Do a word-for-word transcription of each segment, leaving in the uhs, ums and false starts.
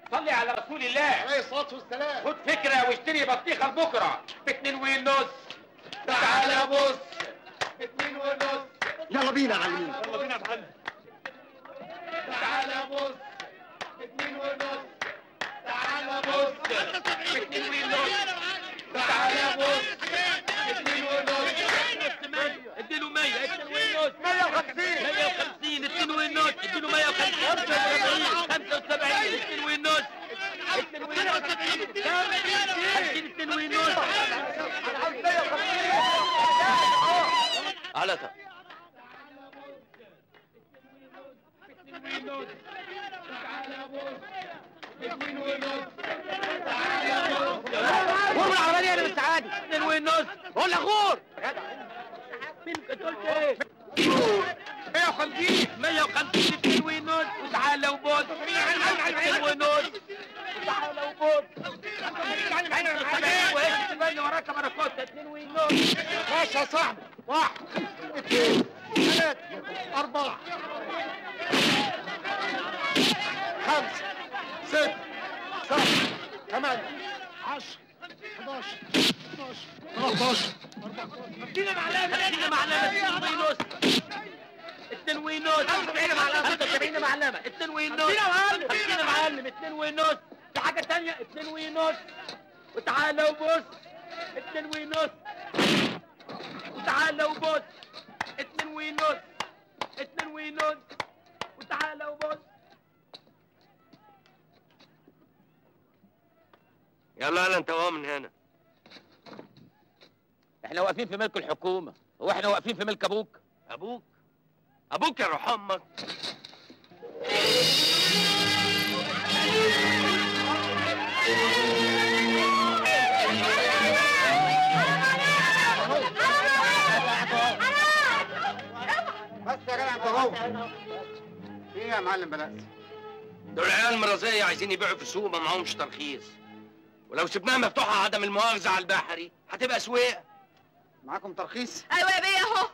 صلي على رسول الله عليه الصلاه والسلام. خد فكره واشتري بطيخه لبكره باتنين ونص. تعالى بص باتنين ونص. يلا بينا يا معلمين. يلا بينا يا معلم. تعالى بص باتنين ونص. تعالى بص باتنين ونص. تعالى بص باتنين ونص. اديله مية اتنين ونص. مية وخمسين مية وخمسين اتنين ونص. اديله مية وخمسين خمسة وسبعين اتنين ونص. اتنين ونص خمسين اتنين ونص. على طب غور العربية انا مش عادي. اتنين ونص. قول غور. انت قلت ايه؟ مية وخمسين مية وخمسين اتنين ونص. وتعالى وبص اتنين ونص. وتعالى وبص اللي وراك بركات اتنين ونص. ماشي يا صاحبي. واحد اثنين ثلاثة أربعة خمسة ستة سبعة ثمانية عشرة حداشر اثناشر ثلاثة عشر ادينا معلمة ادينا معلمة اتنين ونص. اتنين ونص. خمسة وسبعين معلمة خمسة وسبعين معلمة اتنين ونص. ادينا معلم اتنين ونص. في حاجة تانية اتنين ونص. وتعالى وبص اتنين ونص. وتعالى وبص اتنين ونص. اتنين ونص. وتعالى وبص. يلا يلا انت وهو من هنا. احنا واقفين في ملك الحكومة. هو احنا واقفين في ملك ابوك؟ ابوك؟ ابوك يا روح امك. بس يا جدع انت اهو. في ايه يا معلم بلاس؟ دول عيال مرازية عايزين يبيعوا في السوق ما معهمش ترخيص. ولو سبناها مفتوحة عدم المؤاخذة على البحري هتبقى سويقة. معاكم ترخيص؟ ايوه يا بيه اهو.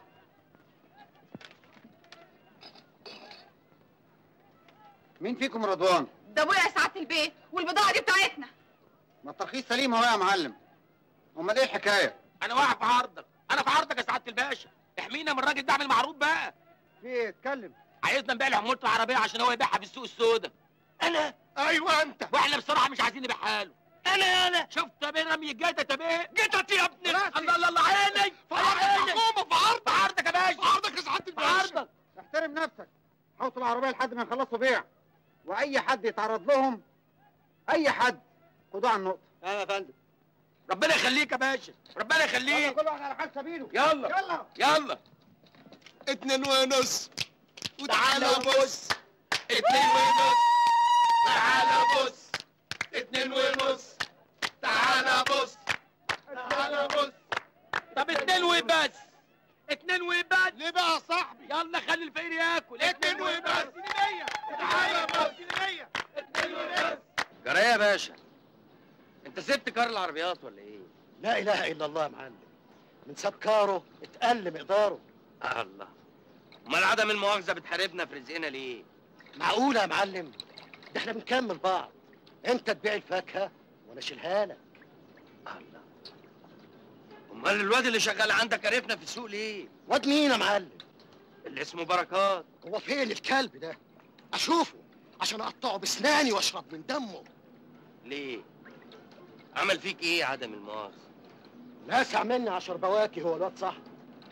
مين فيكم رضوان؟ ده ابويا يا سعاده البيه والبضاعه دي بتاعتنا. ما الترخيص سليم اهو يا معلم. امال ايه الحكايه؟ أنا واقف في عرضك، أنا في عرضك يا سعادة الباشا. احمينا من الراجل ده، اعمل معروف بقى. في ايه؟ اتكلم. عايزنا نبيع له حمولة العربية عشان هو يبيعها في السوق السوداء. أنا؟ ايوه انت. واحنا بصراحة مش عايزين نبيعها له. أنا أنا شفت يا بيه رمي الجتت يا بيه؟ جتت يا ابني. الله الله الله عيني. في عرض الحكومه. في عرض. في عرضك يا باشا. في عرضك يا سعاده في الباشا. عرضك. احترم نفسك. حوط العربيه لحد ما يخلصوا بيع. واي حد يتعرض لهم، اي حد، خدوه على النقطه. ايوه يا فندم. ربنا يخليك يا باشا، ربنا يخليك. كل واحد على حال سبيله. يلا يلا يلا. اتنين ونص. وتعالى بص اتنين ونص. تعالى بص اتنين ونص. تعالى بص. تعالى بص. طب اتنين وبس. اتنين وبس. ليه بقى يا صاحبي؟ يلا خلي الفقير ياكل. اتنين وبس. تعالى بص. اتنين وبس. جرايه يا باشا، انت سبت كار العربيات ولا ايه؟ لا اله الا الله يا معلم. من ساب كاره اتقل مقداره. الله. امال عدم المؤاخذه بتحاربنا في رزقنا ليه؟ معقوله يا معلم؟ ده احنا بنكمل بعض. انت تبيع الفاكهه وانا اشيلها لك. الله. امال الواد اللي شغال عندك عرفنا في السوق ليه؟ واد مين يا معلم؟ اللي اسمه بركات. هو فين الكلب ده؟ اشوفه عشان اقطعه بسناني واشرب من دمه. ليه؟ عمل فيك ايه عدم المؤاخذه؟ لاسع مني عشر بواكي هو الواد صاحبي.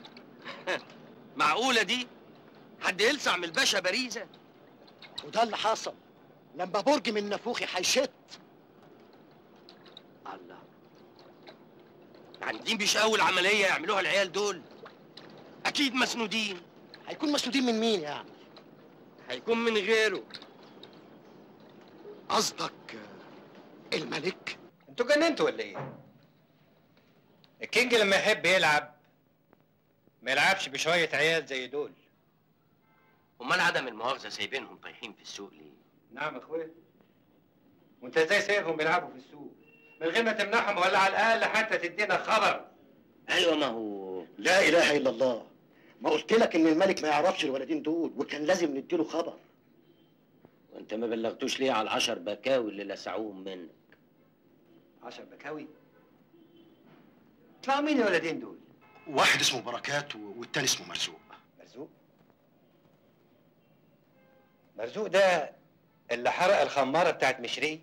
معقوله دي؟ حد يلسع من الباشا باريزه؟ وده اللي حصل لما برج من نافوخي هيشت. الله. يعني دي مش اول عمليه يعملوها العيال دول؟ اكيد مسنودين. هيكون مسنودين من مين يعني؟ هيكون من غيره. قصدك الملك؟ انتوا جننتوا ولا ايه؟ الكينج لما يحب يلعب ما يلعبش بشويه عيال زي دول. امال عدم المؤاخذه سايبينهم طايحين في السوق ليه؟ نعم يا اخويا. وانت ازاي سايبهم بيلعبوا في السوق من غير ما تمنعهم ولا على الاقل حتى تدينا خبر؟ ايوه ما هو لا اله الا الله. ما قلت لك ان الملك ما يعرفش الولدين دول وكان لازم نديله خبر. وانت انت ما بلغتوش ليه على العشر بكاوي اللي لسعوهم منك؟ عشر بكاوي؟ طلعوا مين الولدين دول؟ واحد اسمه بركات والتاني اسمه مرزوق. مرزوق؟ مرزوق ده اللي حرق الخمارة بتاعت مشري؟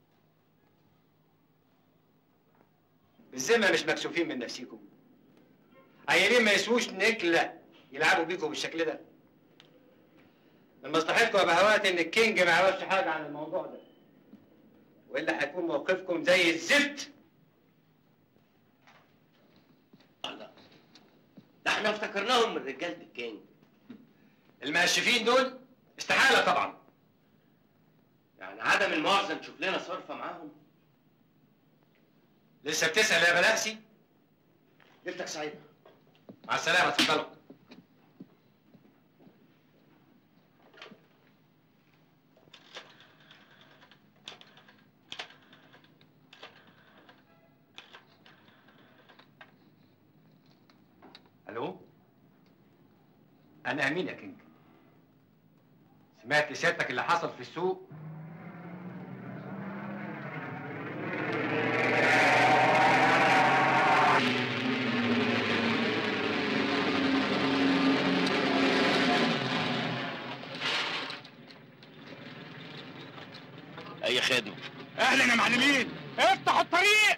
بالذمة مش مكسوفين من نفسيكم؟ عيالين ما يسووش نكلة يلعبوا بيكم بالشكل ده. من مصلحتكم يا بهوات ان الكينج ما يعرفش حاجة عن الموضوع ده. والا هيكون موقفكم زي الزفت. لا ده احنا افتكرناهم من رجالة الكينج. المقشفين دول استحالة طبعا. يعني عدم المؤاخذة نشوف لنا صرفة معاهم؟ لسه بتسأل يا بلاسي؟ ليلتك سعيدة. مع السلامة، اتفضلوا. الو؟ أنا أمين يا كينج. سمعت سيادتك اللي حصل في السوق؟ أي خدمة. اهلا يا معلمين، افتحوا الطريق.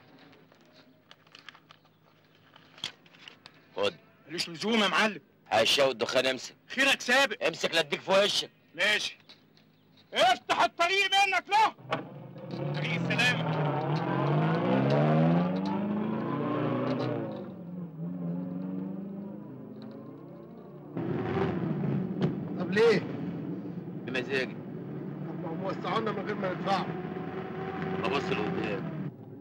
خد. ملوش لزوم يا معلم. هشاو الدخان، امسك. خيرك سابق. امسك لا اديك في وشك. ماشي. افتح الطريق منك له. طريق السلامة. طب ليه؟ بمزاجي. طب ما هم وسعونا من غير ما ندفعوا. ببص لقدام.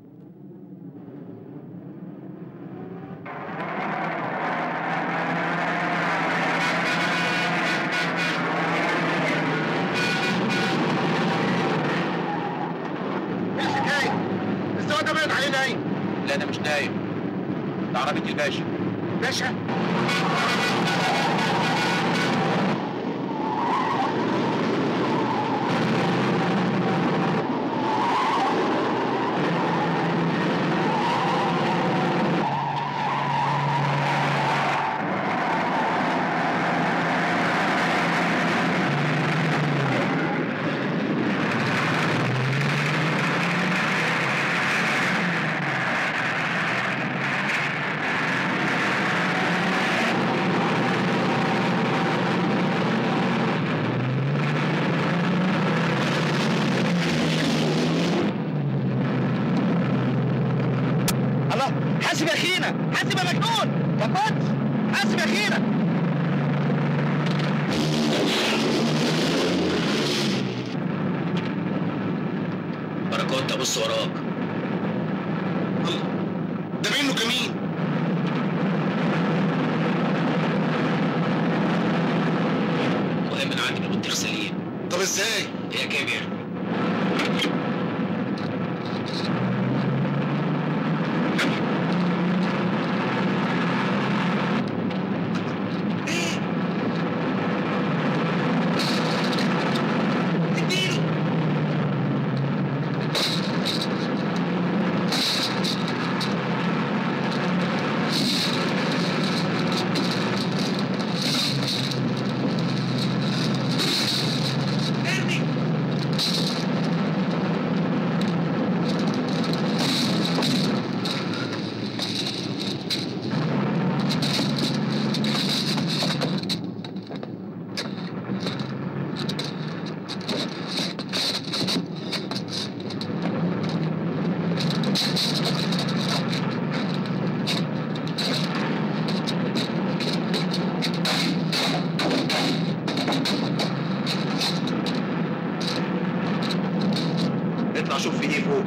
لا انا مش نايم، ده عربية الباشا. باشا؟ حاسب يا اخينا، حاسب يا مجنون، كبرت، حاسب يا اخينا. بركات ابص وراك. الله، ده منه كمين. مهم من عندي بالبطيخ سليم. طب ازاي؟ هي كام يعني؟ اطلع شوف في ايه فوق.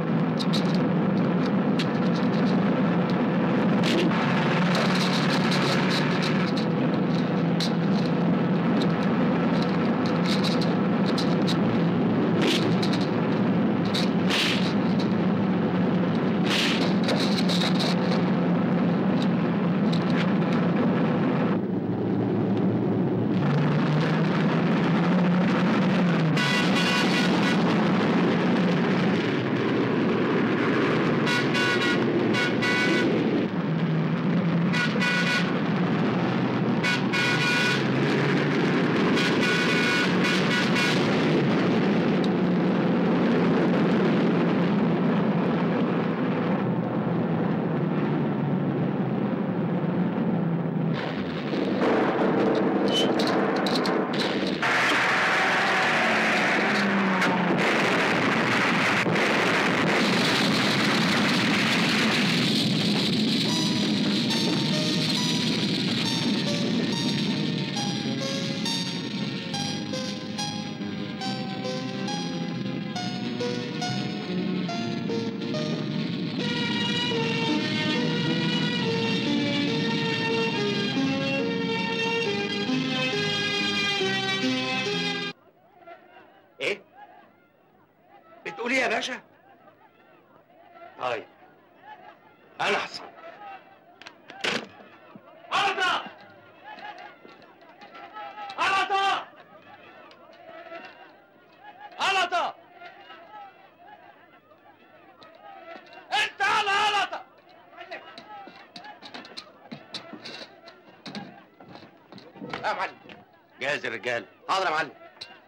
طيب انا هصرف. غلطة غلطة غلطة انت على غلطة. يا معلم جاهز الرجال. حاضر يا معلم.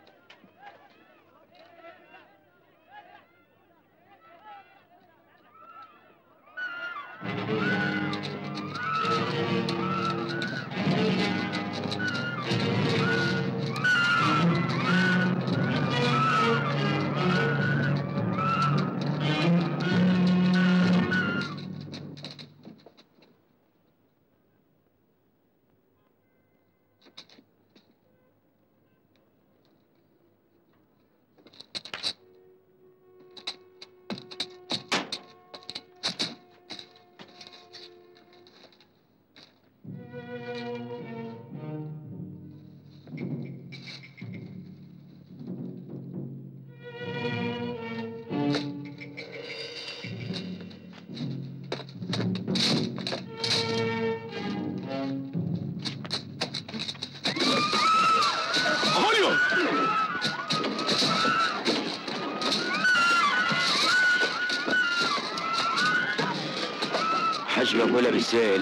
حاج بقولها بالسهل.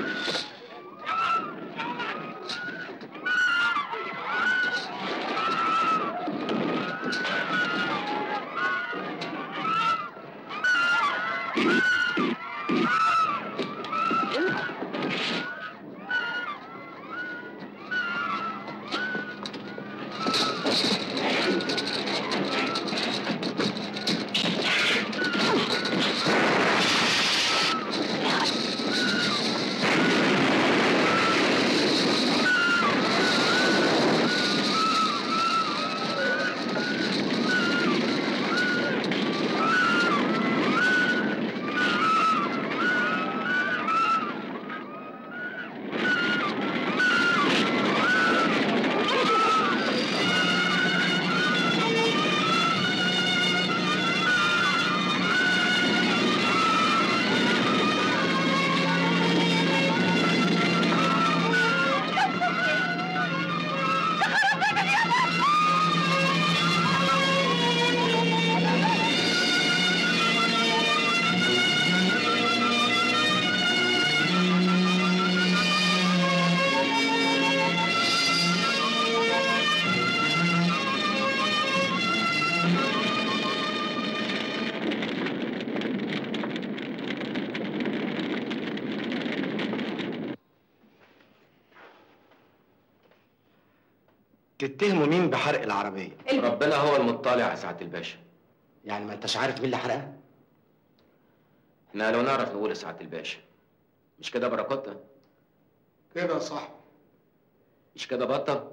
تتهموا مين بحرق العربية؟ ربنا هو المطلع يا سعاده الباشا. يعني ما انتش عارف مين اللي حرقها؟ احنا لو نعرف نقول يا سعاده الباشا. مش كده بركاتنا؟ كده صح. مش كده بطه؟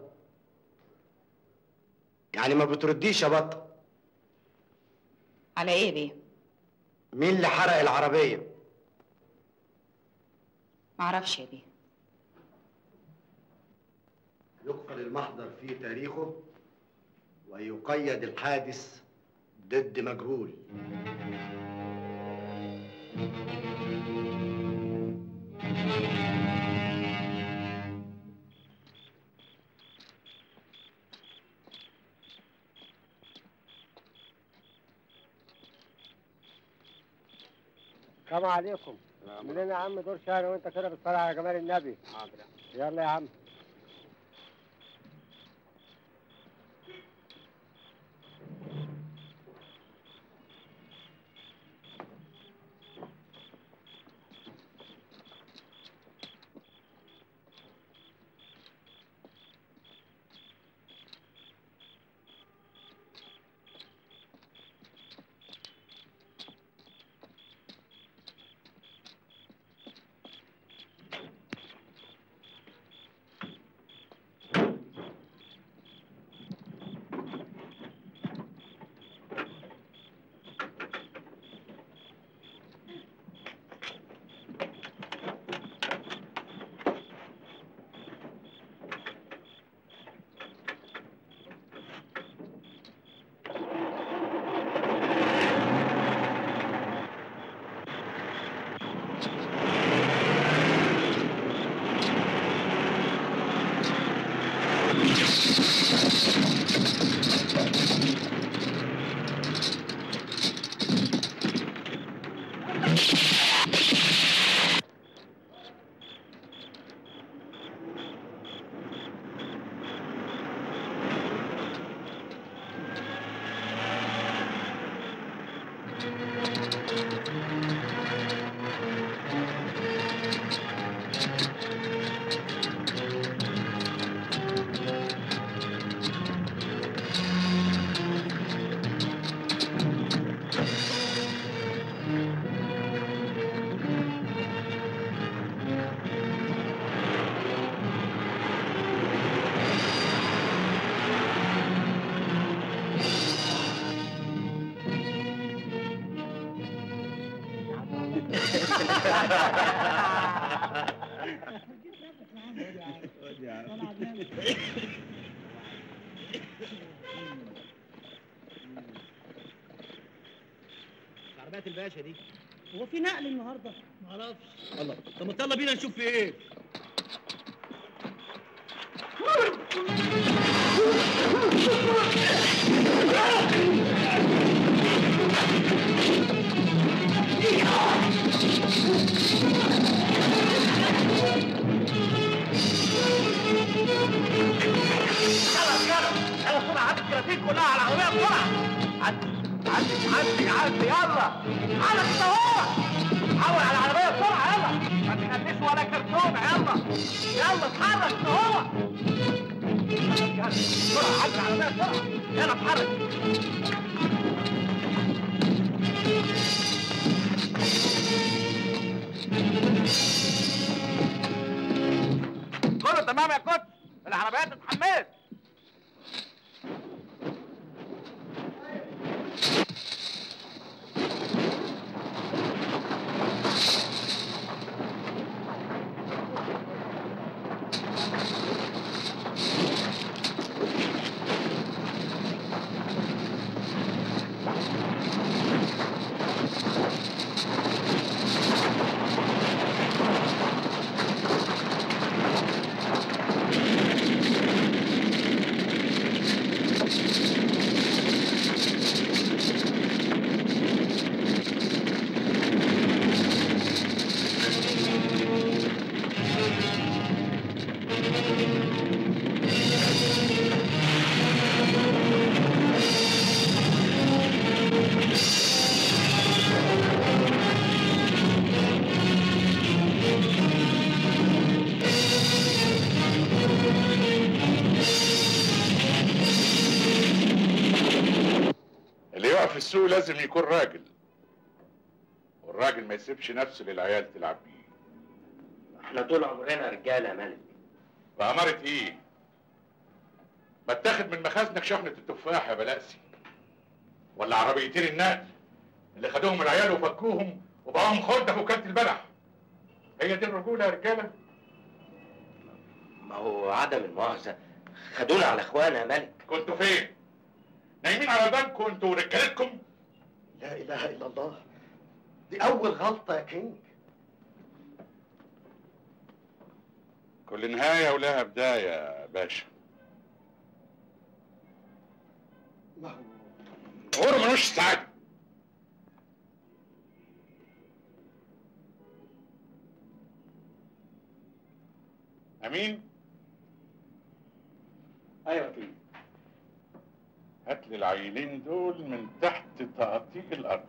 يعني ما بترديش يا بطة. على ايه بيه؟ مين اللي حرق العربية؟ معرفش يا بيه. يقفل المحضر في تاريخه ويقيد الحادث ضد مجهول. السلام عليكم. منين يا عم دور شهر وانت كده بتصلي على جمال النبي. حاضر. يلا يا عم. عربيات الباشا دي هو في نقل النهارده؟ معرفش. الله، طب ما يلا بينا نشوف في ايه. خلاص يلا يلا بسرعه، عدي الكراتين كلها على العربيه بسرعه. عدي عدي عدي عدي يلا على كده هو. حول على العربيه بسرعه يلا، ما تخليش ولا كرتونه. يلا يلا اتحرك كده هو. يلا بسرعه عدي العربيه بسرعه. يلا اتحرك. كله تمام يا كوتش، العربيات اتحملت. في السوق لازم يكون راجل، والراجل ما يسيبش نفسه للعيال تلعب بيه. احنا طول عمرنا رجاله يا ملك. بأمارة ايه؟ ما تاخد من مخازنك شحنة التفاح يا بلاسي، ولا عربيتين النقل اللي خدوهم العيال وفكوهم وبقاهم خردة في وكالة البلح. هي دي الرجولة يا رجالة؟ ما هو عدم المؤاخذة خدونا على اخوانا يا ملك. كنتوا فين؟ نايمين على بنكم انتوا ورجالتكم؟ لا اله الا الله، دي اول غلطه يا كينج. كل نهايه ولها بدايه يا باشا. ما هو عمره ملوش سعاده. امين؟ ايوه كده. هات لي العيلين دول من تحت تقطيع الارض.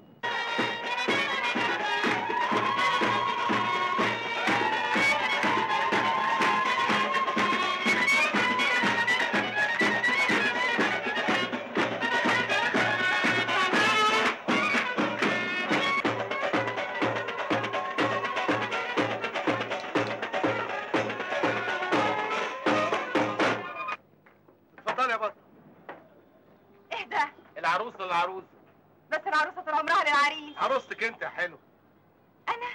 اتفضل يا بطل. اهدى. العروسه للعروسه. بس العروسه طول عمرها للعريس. عروستك انت يا حلو. انا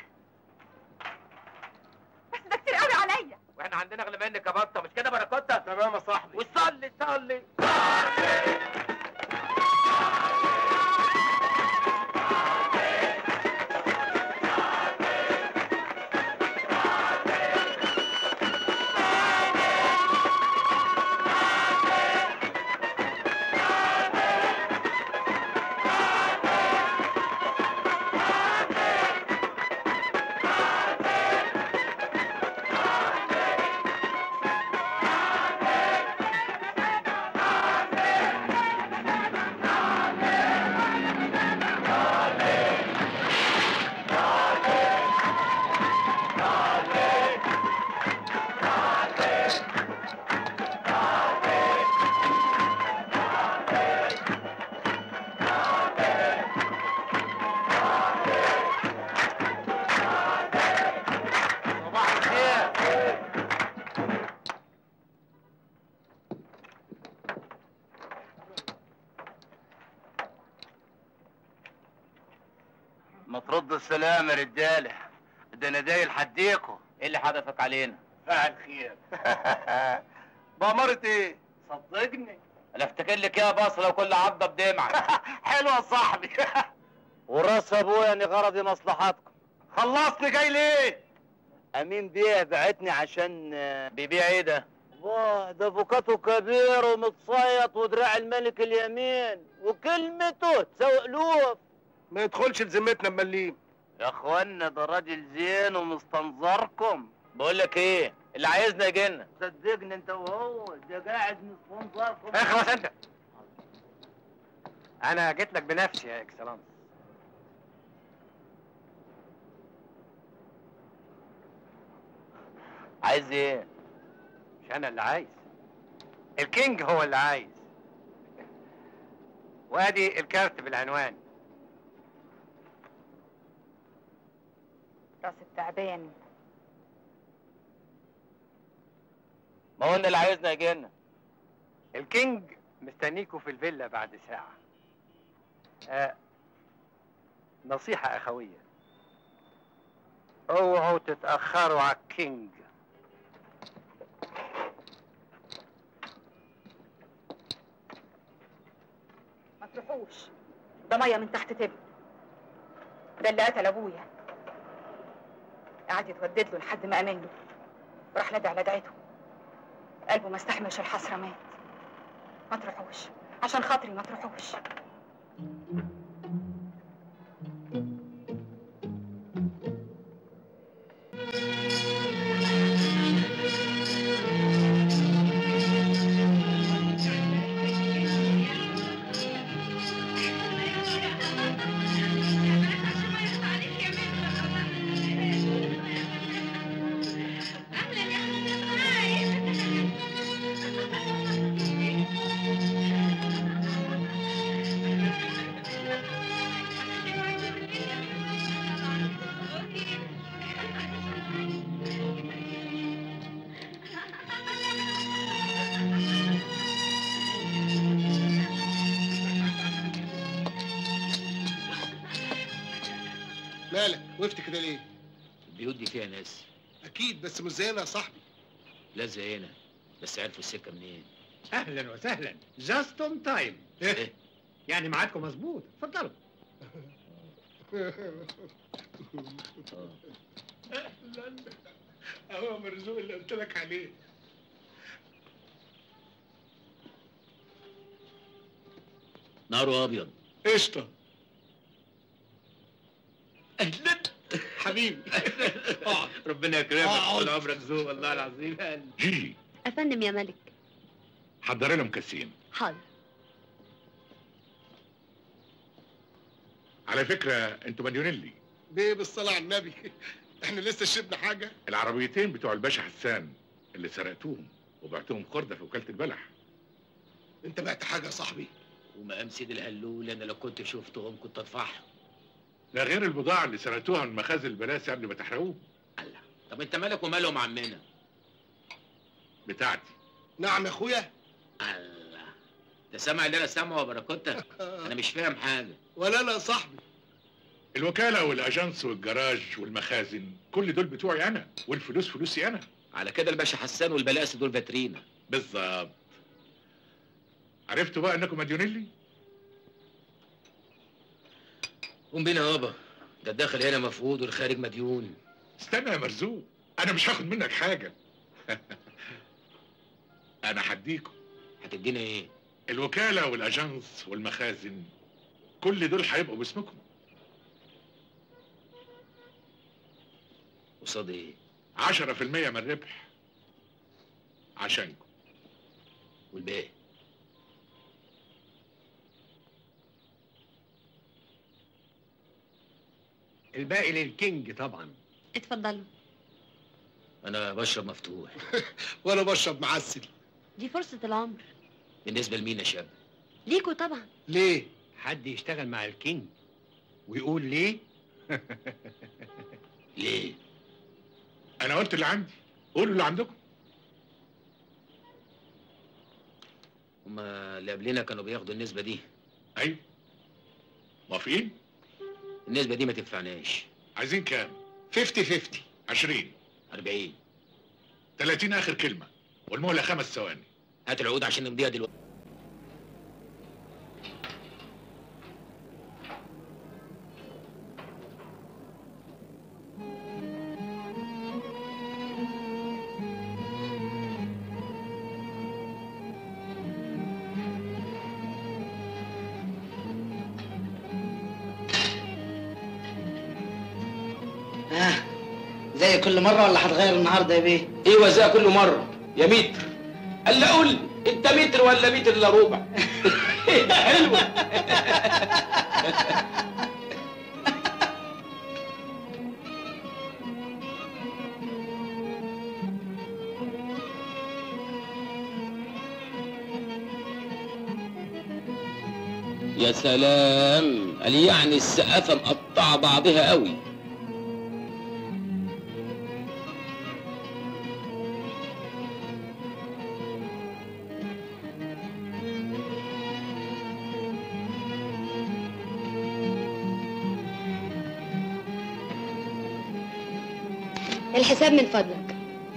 بس ده كتير قوي عليا. واحنا عندنا اغلى منك يا بطه، مش كده بركوته؟ تمام يا صاحبي. وصلي صلي. ما ترد السلام يا رجاله، ده انا جاي لحديكوا. ايه اللي حدفك علينا؟ فاعل خير. بأمارة ايه؟ صدقني. انا افتكر لك يا بصره وكل عضه بدمعك. حلوه يا صاحبي. وراس ابويا اني غرضي مصلحتكم. خلصني جاي ليه؟ امين بيه بعتني عشان بيبيع ايه ده؟ واه ده فوكاته كبير ومتصيط ودراع الملك اليمين وكلمته تساوي الوف. ما يدخلش لذمتنا مليم. يا اخوانا ده راجل زين ومستنظركم. بقول لك ايه، اللي عايزنا يجي لنا. صدقني انت وهو ده قاعد مستنظركم. اخلص انت. انا جيت لك بنفسي يا اكسلانس. عايز ايه؟ مش انا اللي عايز، الكينج هو اللي عايز. وادي الكارت بالعنوان. راس التعبان. ما هو اللي عايزنا يجي لنا. الكينج مستنيكوا في الفيلا بعد ساعة. آه نصيحة أخوية، اوعوا تتأخروا على الكينج. ما تروحوش، ده ميه من تحت تبن. ده اللي قتل ابويا. قعد يتودد له لحد ما امن له، وراح ندى على دعيته. قلبه ما استحملش الحسره مات. ما تروحوش عشان خاطري، ما تروحوش. مالك وقفت كده ليه؟ البيوت دي فيها ناس. اكيد بس مش زينا يا صاحبي. لا زينا، بس عرفوا السكه منين؟ اهلا وسهلا، جاست اون تايم. ايه؟ يعني ميعادكم مظبوط، اتفضلوا. اهلا، اهو مرزوق اللي قلت لك عليه. ناره ابيض. قشطه. اهلا حبيبي. ربنا يكرمك، طول عمرك ذوق والله العظيم. جيجي افندم يا ملك. حضري لهم كاسين. حاضر. على فكره انتوا مديونين بيه بالصلاه على النبي. احنا لسه شربنا حاجه. العربيتين بتوع الباشا حسان اللي سرقتوهم وبعتهم خردة في وكاله البلح. انت بعت حاجه يا صاحبي؟ ومقام سيد الهلول انا لو كنت شفتهم كنت ادفعهم. ده غير البضاعه اللي سرقتوها من مخازن البلاسي قبل ما تحرقوه. الله، طب انت مالك ومالهم عمنا؟ بتاعتي. نعم يا اخويا. الله، ده سامع اللي انا سامعه يا باراكوتا؟ انا مش فاهم حاجه. ولا انا يا صاحبي. الوكاله والاجانس والجراج والمخازن كل دول بتوعي انا، والفلوس فلوسي انا. على كده الباشا حسان والبلاسي دول فاترينا. بالظبط. عرفتوا بقى انكم مديونين لي؟ قوم بينا يابا، ده الداخل هنا مفقود والخارج مديون. استنى يا مرزوق، انا مش هاخد منك حاجه. انا هديكم. هتدينا ايه؟ الوكاله والاجانس والمخازن كل دول هيبقوا باسمكم. قصاد ايه؟ عشرة في المية من الربح عشانكم. والباقي؟ الباقي للكينج طبعا. اتفضلوا. انا بشرب مفتوح. وانا بشرب معسل. دي فرصة العمر. بالنسبة لمين يا شاب؟ ليكوا طبعا. ليه؟ حد يشتغل مع الكينج ويقول ليه؟ ليه؟ انا قلت اللي عندي، قولوا اللي عندكم. هما اللي قبلنا كانوا بياخدوا النسبة دي. ايوه. موافقين؟ النسبه دي ما تنفعناش. عايزين كام؟ خمسين خمسين. عشرين. أربعين. تلاتين اخر كلمه والمهله خمس ثواني. هات العقود عشان نمضيها دلوقتي. زي كل مرة ولا هتغير النهارده يا بيه؟ ايوه زي كل مرة يا متر. قال لي قول انت متر ولا متر الا ربع؟ حلوة. يا سلام، قال يعني السقافة مقطعة بعضها قوي. الحساب من فضلك.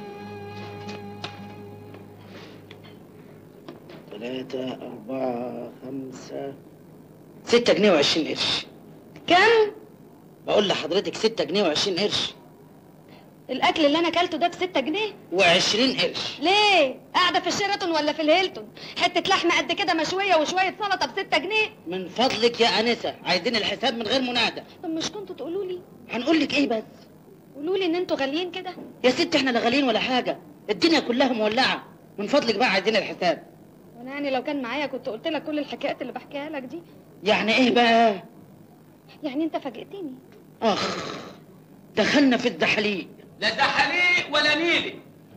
ثلاثة أربعة خمسة ستة جنيه وعشرين قرش. كم؟ بقول لحضرتك ستة جنيه وعشرين قرش. الأكل اللي أنا أكلته ده بستة جنيه؟ وعشرين قرش. ليه؟ قاعدة في الشيراتون ولا في الهيلتون؟ حتة لحمة قد كده مشوية وشوية سلطة بستة جنيه؟ من فضلك يا أنسة، عايزين الحساب من غير منادى. طب مش كنتوا تقولوا لي؟ هنقول لك إيه بس؟ قولوا لي إن أنتوا غاليين كده؟ يا ست إحنا لا غاليين ولا حاجة، الدنيا كلها مولعة. من فضلك بقى عايزين الحساب. وأنا يعني لو كان معايا كنت قلت لك كل الحكايات اللي بحكيها لك دي. يعني إيه بقى؟ يعني أنت فاجئتني. أخ دخلنا في الدحليق. لا زحليق ولا نيلي.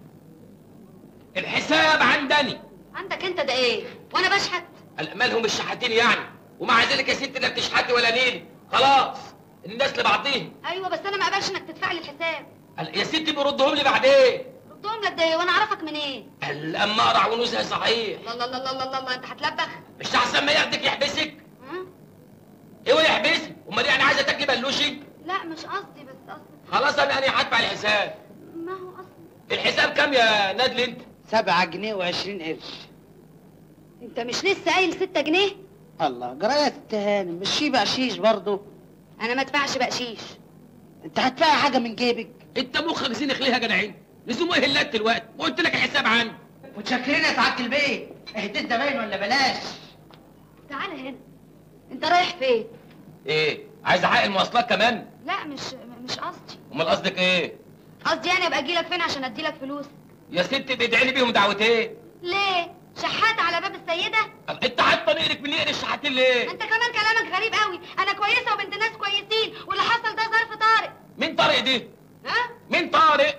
الحساب عندني. عندك انت ده ايه؟ وانا بشحت؟ مالهم الشحاتين يعني؟ ومع ذلك يا ست لا بتشحتي ولا نيلي. خلاص الناس لبعضيهم. ايوه بس انا ما اقبلش انك تدفع لي الحساب. يا ستي بردهم لي بعدين. ردهم لك ده ايه وانا اعرفك منين؟ إيه؟ اما اقرع ونوزها صحيح. الله الله الله الله الله انت هتلبخ؟ مش احسن ما ياخدك يحبسك؟ ايوه يحبسك، امال يعني عايزه تاكلي بلوشي؟ لا مش قصدي بس قصدي. خلاص انا انا هدفع الحساب. ما هو قصدي. الحساب كام يا نادل انت؟ سبعة جنيه وعشرين قرش. انت مش لسه قايل ستة جنيه؟ الله جرايه التهاني، مش في بقشيش برضه؟ انا ما ادفعش بقشيش. انت هتدفعي حاجه من جيبك؟ انت مخك زينخ ليها جدعين. لزوم ايه اللات دلوقتي؟ وقلت لك الحساب عندي. متشكرين يا سعاده البيت. اهديت زباين ولا بلاش؟ تعالى هنا. انت رايح فين؟ ايه؟ عايز حق المواصلات كمان؟ لا مش مش قصدي. امال قصدك ايه؟ قصدي يعني ابقى اجي لك فين عشان ادي لك فلوس؟ يا ست بتدعي لي بيهم دعوتين. ليه؟ شحات على باب السيده؟ انت حاطه نقرك من نقر الشحاتين ليه؟ انت كمان كلامك غريب قوي، انا كويسه وبنت ناس كويسين، واللي حصل ده ظرف طارئ. مين طارق دي؟ ها؟ مين طارق؟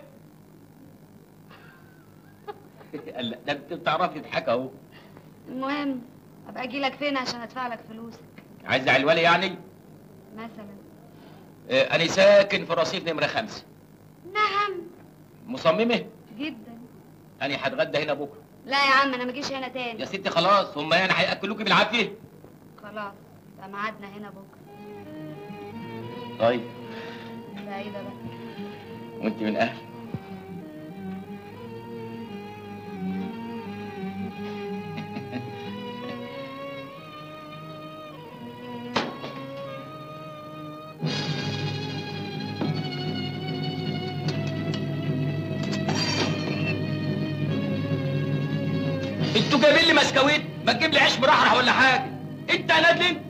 لا ده انت بتعرفي تضحك اهو. المهم ابقى اجي لك فين عشان ادفع لك فلوسك؟ عايز علوالي يعني؟ مثلا. اه انا ساكن في رصيف نمره خمسه. نعم. مصممه؟ جدا. انا هتغدى هنا بكره. لا يا عم انا ما اجيش هنا تاني. يا ستي خلاص، هم يعني هياكلوكي بالعافيه؟ خلاص يبقى ميعادنا هنا بكره. طيب. سعيده بقى. وانت من اهل. انتوا جايبين لي مسكويت، ما تجيب لي عيش مرحرح ولا حاجه. انت يا نادل انت.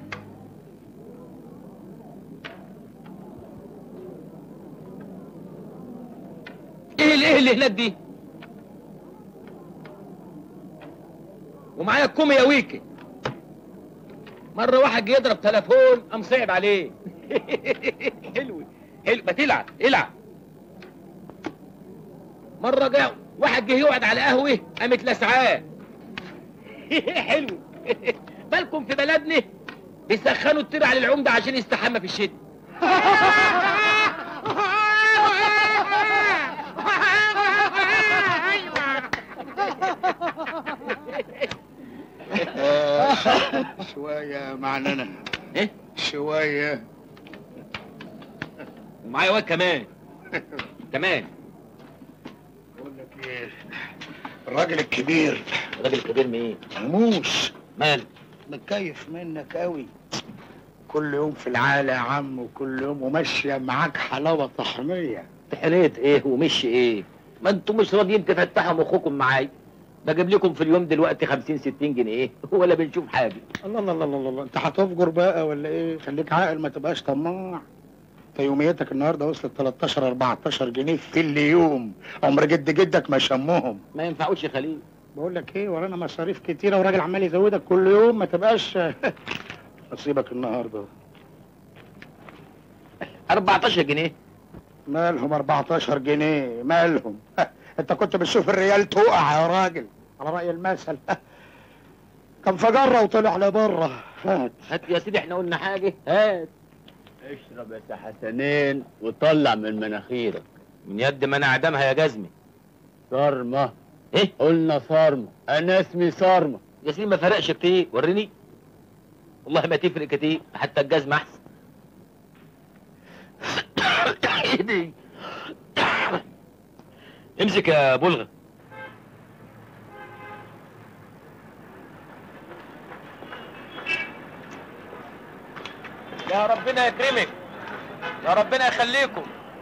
ايه اللي ايه اللي هناك دي؟ ومعايا الكومي يا ويكي. مره واحد جه يضرب تليفون قام صعب عليه. حلو حلو، ما تلعب العب. مره جه واحد جه يقعد على قهوه قامت لسعاه. حلو. بالكم في بلدنا بيسخنوا الطير على العمده عشان يستحمى في الشتاء. شوية معننا. ايه؟ شوية. ومعايا واد كمان كمان. بقول لك ايه، الراجل الكبير. الراجل الكبير مين؟ موس. مال؟ متكيف منك قوي، كل يوم في العالة يا عم، وكل يوم وماشية معاك حلاوة طحنية. طحنية ايه ومشي ايه؟ ما انتوا مش راضيين تفتحوا مخكم معايا. بجيب لكم في اليوم دلوقتي خمسين ستين جنيه ولا بنشوف حاجة. الله الله الله الله الله، انت هتفجر بقى ولا ايه؟ خليك عاقل ما تبقاش طماع. انت يوميتك النهارده وصلت تلتاشر اربعتاشر جنيه في اليوم، عمر جد جدك ما شمهم. ما ينفعوش يا خليل. بقول لك ايه، ورانا مصاريف كتيرة وراجل عمال يزودك كل يوم، ما تبقاش نصيبك النهارده. اربعتاشر جنيه؟ مالهم اربعتاشر جنيه؟ مالهم؟ انت كنت بتشوف الريال تقع يا راجل، على رأي المثل. كان فجرة وطلع لبره. هات هات يا سيدي، احنا قلنا حاجة؟ هات. اشرب يا حسنين وطلع من مناخيرك. من يد ما انا اعدمها يا جزمي. صارمة. ايه؟ قلنا صارمة، انا اسمي صارمة. يا سيدي ما فرقش كتير، وريني. والله ما تفرق كتير، حتى الجزمة احسن. ايدي. امسك يا بلغة. يا ربنا يكرمك، يا ربنا يخليكم،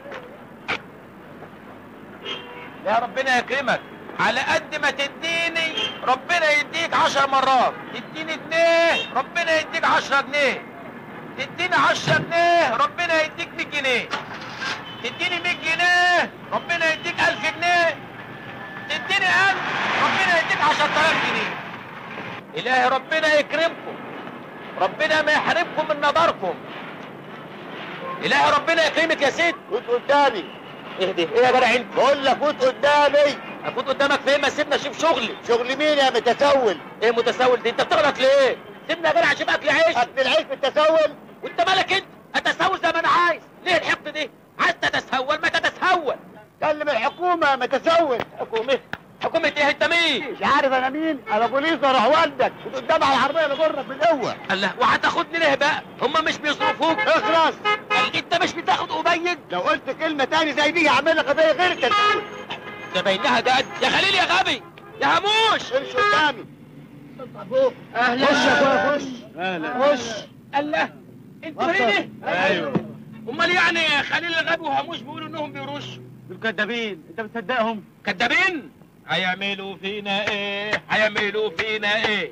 يا ربنا يكرمك. على قد ما تديني ربنا يديك عشر مرات. تديني جنيه ربنا يديك عشرة جنيه. تديني عشرة جنيه ربنا يديك مية جنيه. تديني مية جنيه ربنا يديك ألف جنيه. تديني ألف ربنا يديك عشرة آلاف جنيه. إلهي ربنا يكرمكم، ربنا ما يحرمكم من نظركم. إلهي ربنا يكرمك يا سيد. فوت قدامي. اهدي، ايه يا جدع انت؟ بقول لك فوت قدامي. افوت قدامك فين؟ ما سيبنا اشوف شغلي. شغل مين يا متسول؟ ايه متسول دي؟ انت بتغلط ليه؟ سيبنا يا جدع اشوف اكل عيش. اكل العيش بالتسول؟ وانت مالك انت؟ اتسول زي ما انا عايز. ليه الحقد دي؟ عايز تتسول ما تتسول. كلم الحكومة يا متسول. حكومة؟ حكومة ايه؟ انت مين؟ مش عارف انا مين؟ انا بوليس اروح والدك. فوت قدام على العربية اللي جرك بالقوة. الله، وهتاخدني ليه بقى؟ هما مش بيصرفوك؟ اخلص. انت مش بتاخد أبيد؟ لو قلت كلمة تاني زي دي هعمل لك قضية غير التسول. ده بينها جد. يا خليل يا غبي يا هموش. امشي قدامي. اهلا. خش يا اخويا خش. اهلا. خش. الله، انتوا هنا؟ ايوه. امال يعني خليل الغبي وهموش بيقولوا انهم بيرشوا؟ دول كدابين، انت بتصدقهم؟ كدابين؟ هيعملوا فينا ايه؟ هيعملوا فينا ايه؟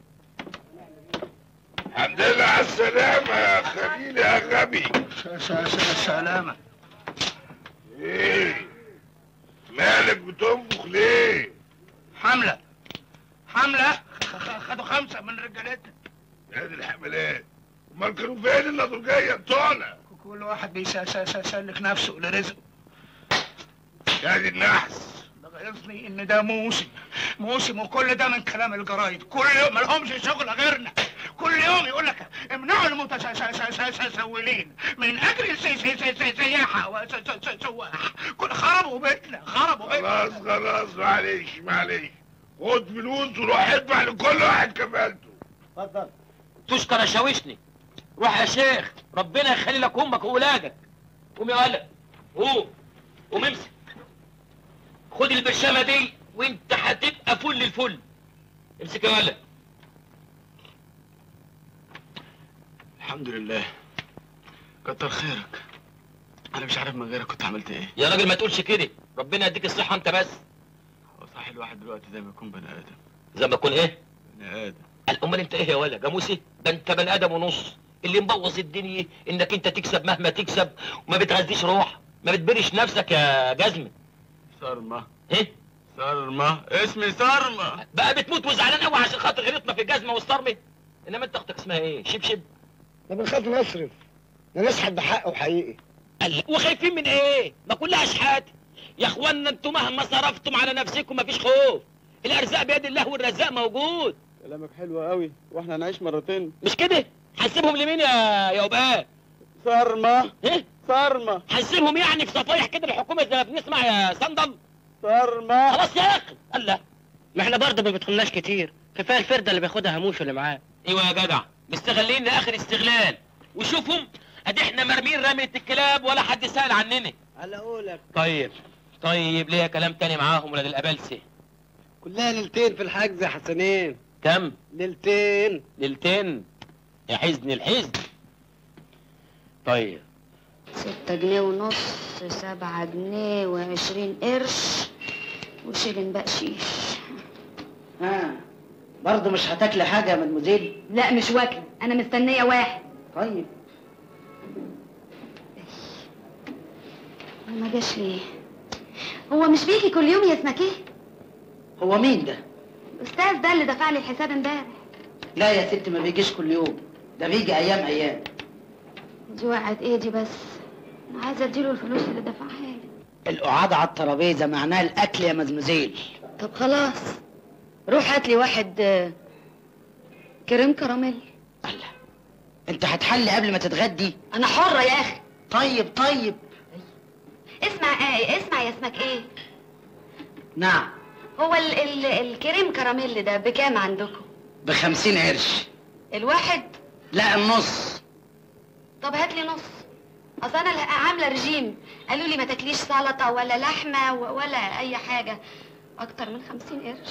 الحمد لله على السلامة يا خليل يا غبي. سلامة. ايه؟ مالك بتنفخ ليه؟ حملة حملة خدوا خمسة من رجالتنا. هذه الحملات، امال كانوا فين النضرجية بتوعنا؟ كل واحد بيسلك نفسه لرزقه. هذه النحس. ده غيظني ان ده موسم موسم وكل ده من كلام الجرايد، كل يوم مالهمش شغل غيرنا. كل يوم يقول لك امنعوا المتسولين من اجل السياحه وسواح. كل خربوا بيتنا خربوا بيتنا. خلاص خلاص معلش معلش، خد فلوس وروح ادفع لكل واحد كفالته. اتفضل. تشكر يا شاوشني. روح يا شيخ، ربنا يخلي لك امك واولادك. قوم يا ولد، قوم قوم امسك. خد البرشامه دي وانت هتبقى فل الفل. امسك يا ولد. الحمد لله، كتر خيرك. انا مش عارف من غيرك كنت عملت ايه. يا راجل ما تقولش كده، ربنا يديك الصحه انت بس. هو صح الواحد دلوقتي زي ما يكون بني ادم. زي ما يكون ايه؟ بني ادم. امال انت ايه يا ولد؟ جاموسي؟ ده انت بني ادم ونص. اللي مبوظ الدنيا انك انت تكسب مهما تكسب وما بتغذيش روح، ما بتبرش نفسك يا جزمه. صارمة. ايه؟ صارمة، اسمي صارمة. بقى بتموت وزعلان قوي عشان خاطر غلطنا في الجزمه والصرمه. انما انت اختك اسمها ايه؟ شبشب؟ ما بنخاف نصرف، نسحب بحقه حقيقي. وخايفين من ايه؟ ما كلها شحات. يا اخوانا انتوا مهما صرفتم على نفسكم مفيش خوف. الارزاق بيد الله والرزاق موجود. كلامك حلو قوي، واحنا هنعيش مرتين. مش كده؟ هنسيبهم لمين يا يا وباء؟ صارمة. ايه؟ صارمة. هنسيبهم يعني في صفايح كده الحكومه زي ما بنسمع يا صندل؟ صارمة. خلاص يا اخي. الله، ما احنا برضه ما بيدخلناش كتير، كفايه الفرده اللي بياخدها هموش اللي معاه. ايوه يا جدع، مستغلين لاخر استغلال. وشوفهم ادي احنا مرمين رمية الكلاب ولا حد سأل عننا. على قولك. طيب طيب ليا كلام تاني معاهم ولاد الابلسه. كلها ليلتين في الحجز يا حسنين. كم؟ ليلتين. ليلتين يا حزن الحزن. طيب ستة جنيه ونص، سبعة جنيه وعشرين قرش وشيلن بقشيش. ها برضه مش هتاكلي حاجة يا مدموزيل؟ لا مش واكله، انا مستنيه واحد. طيب ما جاش ليه؟ هو مش بيجي كل يوم يا اسمك ايه؟ هو مين ده؟ الاستاذ ده اللي دفع لي الحساب امبارح. لا يا ست ما بيجيش كل يوم، ده بيجي ايام ايام. دي وقعت ايه دي بس؟ انا عايزه اديله الفلوس اللي دفعها لي. القعاد على الترابيزه معناها الاكل يا مزمزيل. طب خلاص روح هات لي واحد آه، كريم كراميل. الله، انت هتحلي قبل ما تتغدي؟ انا حره يا اخي. طيب طيب اسمع ايه اسمع يا اسمك ايه؟ نعم. هو ال ال الكريم كراميل ده بكام عندكم؟ بخمسين قرش. الواحد؟ لا النص. طب هات لي نص، اصل انا عامله رجيم، قالوا لي ما تاكليش سلطه ولا لحمه ولا اي حاجه اكتر من خمسين قرش.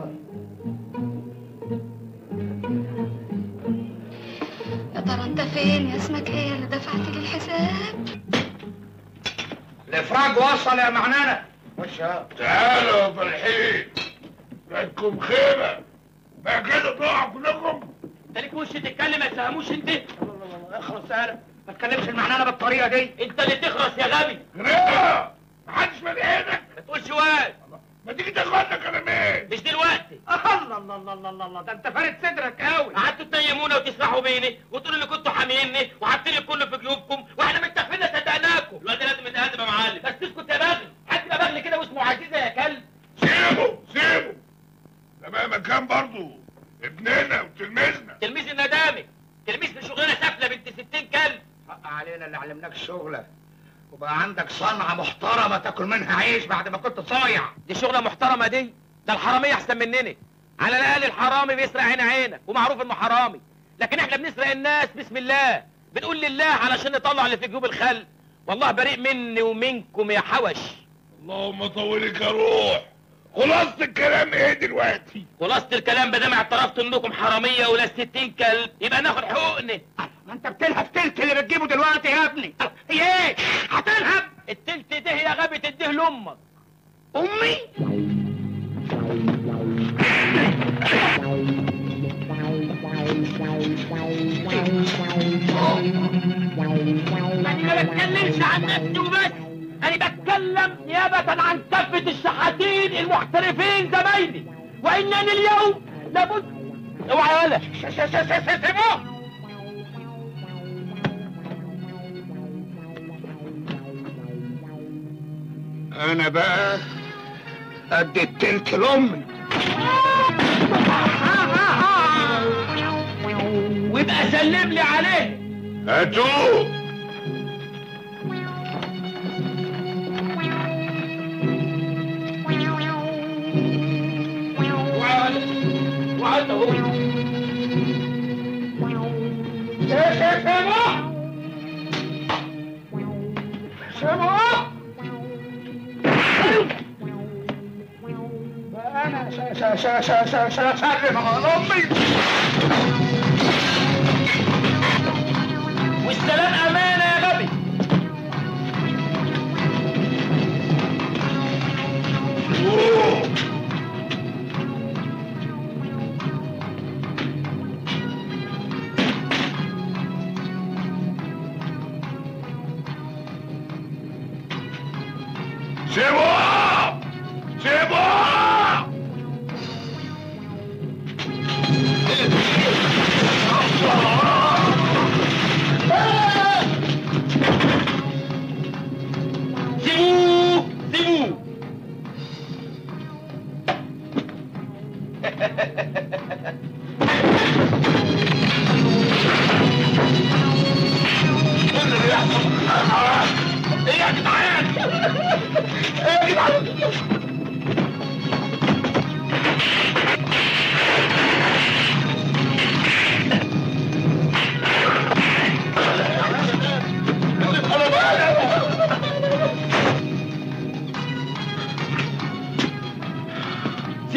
يا ترى انت فين يا اسمك ايه اللي دفعت لي الحساب؟ الافراج وصل يا معنانه. خش تعالوا يا فرحين، عندكم خيمه بقى كده تقعوا كلكم. انت ليك وش تتكلم ما تفهموش انت؟ اخرس يالا، ما تكلمش المعنانه بالطريقه دي، انت اللي تخرس يا غبي. لا محدش من ايدك. ما تقولش واد. ما تيجي تاخدنا كلامين. مش دلوقتي. الله الله الله الله الله، ده انت فارد صدرك قوي. قعدتوا تنيمونا وتسرحوا بيني وتقولوا اللي كنتوا حاميني وحاطين الكل في جيوبكم واحنا متفقين صدقناكم. الواد لازم يتهدم يا معلم. بس اسكت يا بغل، حد يبقى بغل كده واسمه عزيزه يا كلب. سيبه سيبه، ده بقى مكان برضه ابننا وتلميذنا. تلميذ الندامي، تلميذ في شغلانه سافله بنت ستين كلب. حق علينا اللي علمناك الشغله وبقى عندك صنعه محترمه تاكل منها عيش بعد ما كنت صايع. دي شغله محترمه دي؟ ده الحراميه احسن مننا. على الاقل الحرامي بيسرق عين عينك ومعروف انه حرامي، لكن احنا بنسرق الناس بسم الله، بنقول لله علشان نطلع اللي في جيوب الخلق. والله بريء مني ومنكم يا حوش. اللهم طولك يا روح. خلاصة الكلام ايه دلوقتي؟ خلاصة الكلام بدام اعترفت انكم حراميه ولا ستين كلب يبقى ناخد حقوقنا. ما انت بتلهب تلت اللي بتجيبه دلوقتي يا ابني. هي ايه؟ هتلهب؟ التلت ده يا غبي تديه لامك. امي؟ انا ما بتكلمش عن نفسي وبس، انا بتكلم نيابة عن كافة الشحاتين المحترفين زمايلي، وانني اليوم لابد. اوعى يا ولا سيبوه. انا بقى قد التلت لامي. ويبقى سلم لي عليه. هاتوه. وعد اهو. سيبوه سيبوه. انا شا شا شا شا شا سلم على امي. والسلام امانه يا غبي. سيبوه سيبوه. سيبوه سيبوه. ايه يا جدعان؟ ايه يا جدعان؟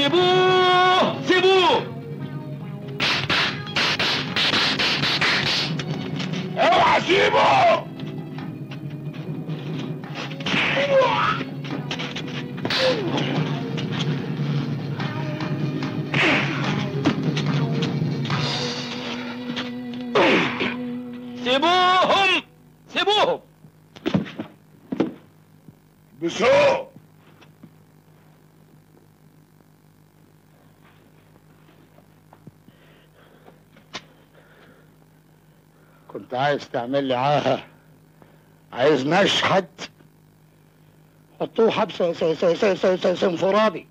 سيبوه سيبوه اوعى سيبه. سيبوهم سيبوهم بسوق. كنت عايز تعمل لي عاهه، عايز نشحت، حطوه حبس انفرادي.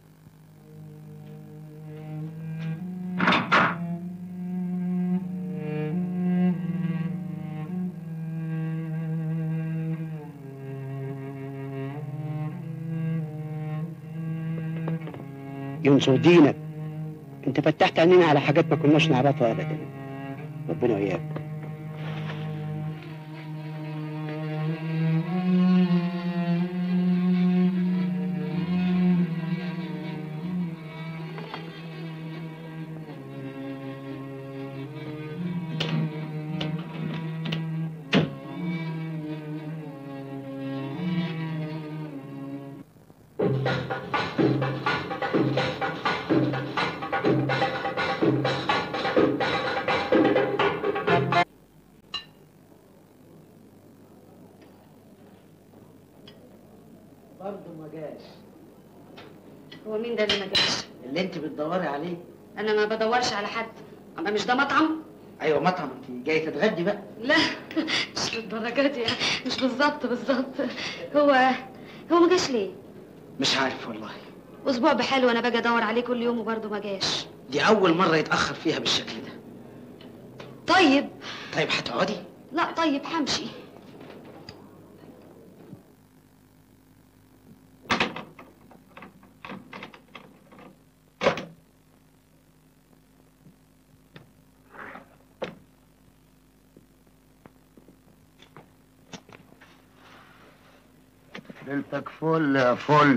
ينصر دينك، انت فتحت عينينا على حاجات ما كناش نعرفها ابدا. ربنا وياك. برضه ما جاش. هو مين ده اللي ما جاش؟ اللي انت بتدوري عليه. انا ما بدورش على حد. اما مش ده مطعم؟ ايوه مطعم، انت جاي تتغدي بقى. لا مش للدرجه دي، مش بالظبط بالظبط. هو هو ما جاش ليه؟ مش عارف والله. اسبوع بحاله وانا باجي ادور عليه كل يوم وبرضه ما جاش. دي اول مره يتاخر فيها بالشكل ده. طيب طيب هتقعدي؟ لا طيب همشي. ليلتك فل يا فل.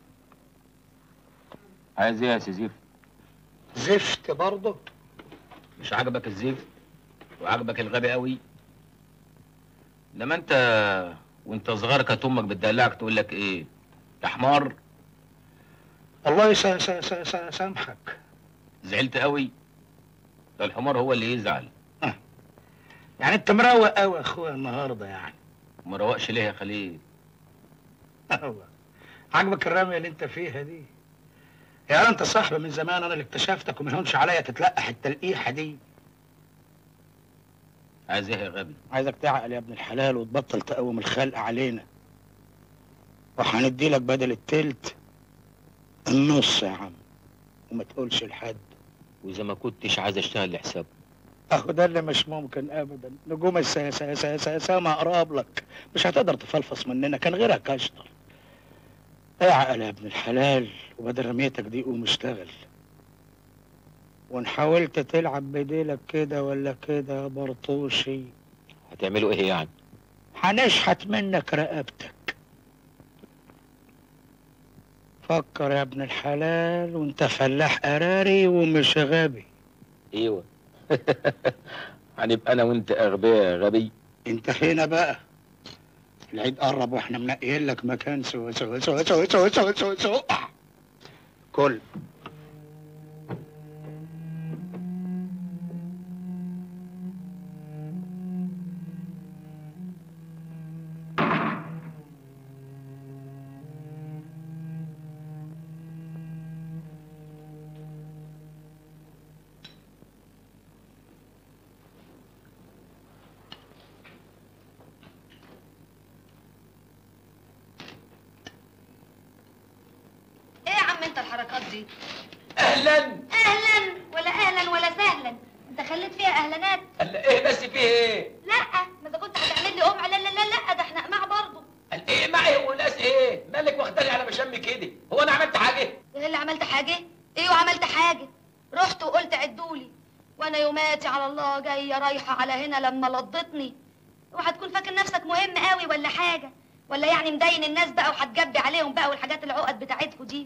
عايز ايه يا سي زفت؟ زفت برضه؟ مش عاجبك الزفت وعاجبك الغبي قوي؟ انما انت وانت صغير كانت امك بتدلعك تقول لك ايه؟ يا حمار. الله يسامحك. زعلت قوي؟ ده الحمار هو اللي يزعل. أه. يعني انت مروق قوي يا اخويا النهارده يعني. ما روقش ليه يا خليل؟ الله. عاجبك الرميه اللي انت فيها دي؟ يا انت صاحبي من زمان، انا اللي اكتشفتك وما يهونش عليا تتلقح التلقيحه دي. عايز ايه يا غبي؟ عايزك تعقل يا ابن الحلال وتبطل تقوم الخلق علينا. وهندي لك بدل التلت النص يا عم، وما تقولش لحد. واذا ما كنتش عايز اشتغل لحسابه؟ اهو ده اللي مش ممكن ابدا. نجوم السما اقرب لك، مش هتقدر تفلفص مننا، كان غيرك اشطر. اعقل يا ابن الحلال، وبدل رميتك دي قوم اشتغل. وان حاولت تلعب بديلك كده ولا كده يا برطوشي هتعملوا ايه يعني؟ هنشحت منك رقبتك. فكر يا ابن الحلال، وانت فلاح قراري ومش غبي. ايوه هنبقى انا وانت اغبياء يا غبي. انت هنا بقى، العيد قرب واحنا منقيين لك مكان سوا سوا سوا سوا سوا سوا سوا سوا. كل انت الحركات دي؟ اهلا اهلا ولا اهلا ولا سهلا، انت خليت فيها اهلانات. قال ايه بس فيه ايه؟ لا ما اذا كنت هتعمل لي قمع، لا لا لا لا ده احنا قماع برضه. قال ايه معي وناس ايه؟ مالك واخداني على مشامي كده؟ هو انا عملت حاجه؟ ايه اللي عملت حاجه؟ ايوه عملت حاجه، رحت وقلت عدولي، وانا يوماتي على الله جايه رايحه على هنا لما لضتني. وهتكون فاكر نفسك مهم قوي ولا حاجه؟ ولا يعني مدين الناس بقى وهتجبي عليهم بقى والحاجات العقد بتاعتكوا دي؟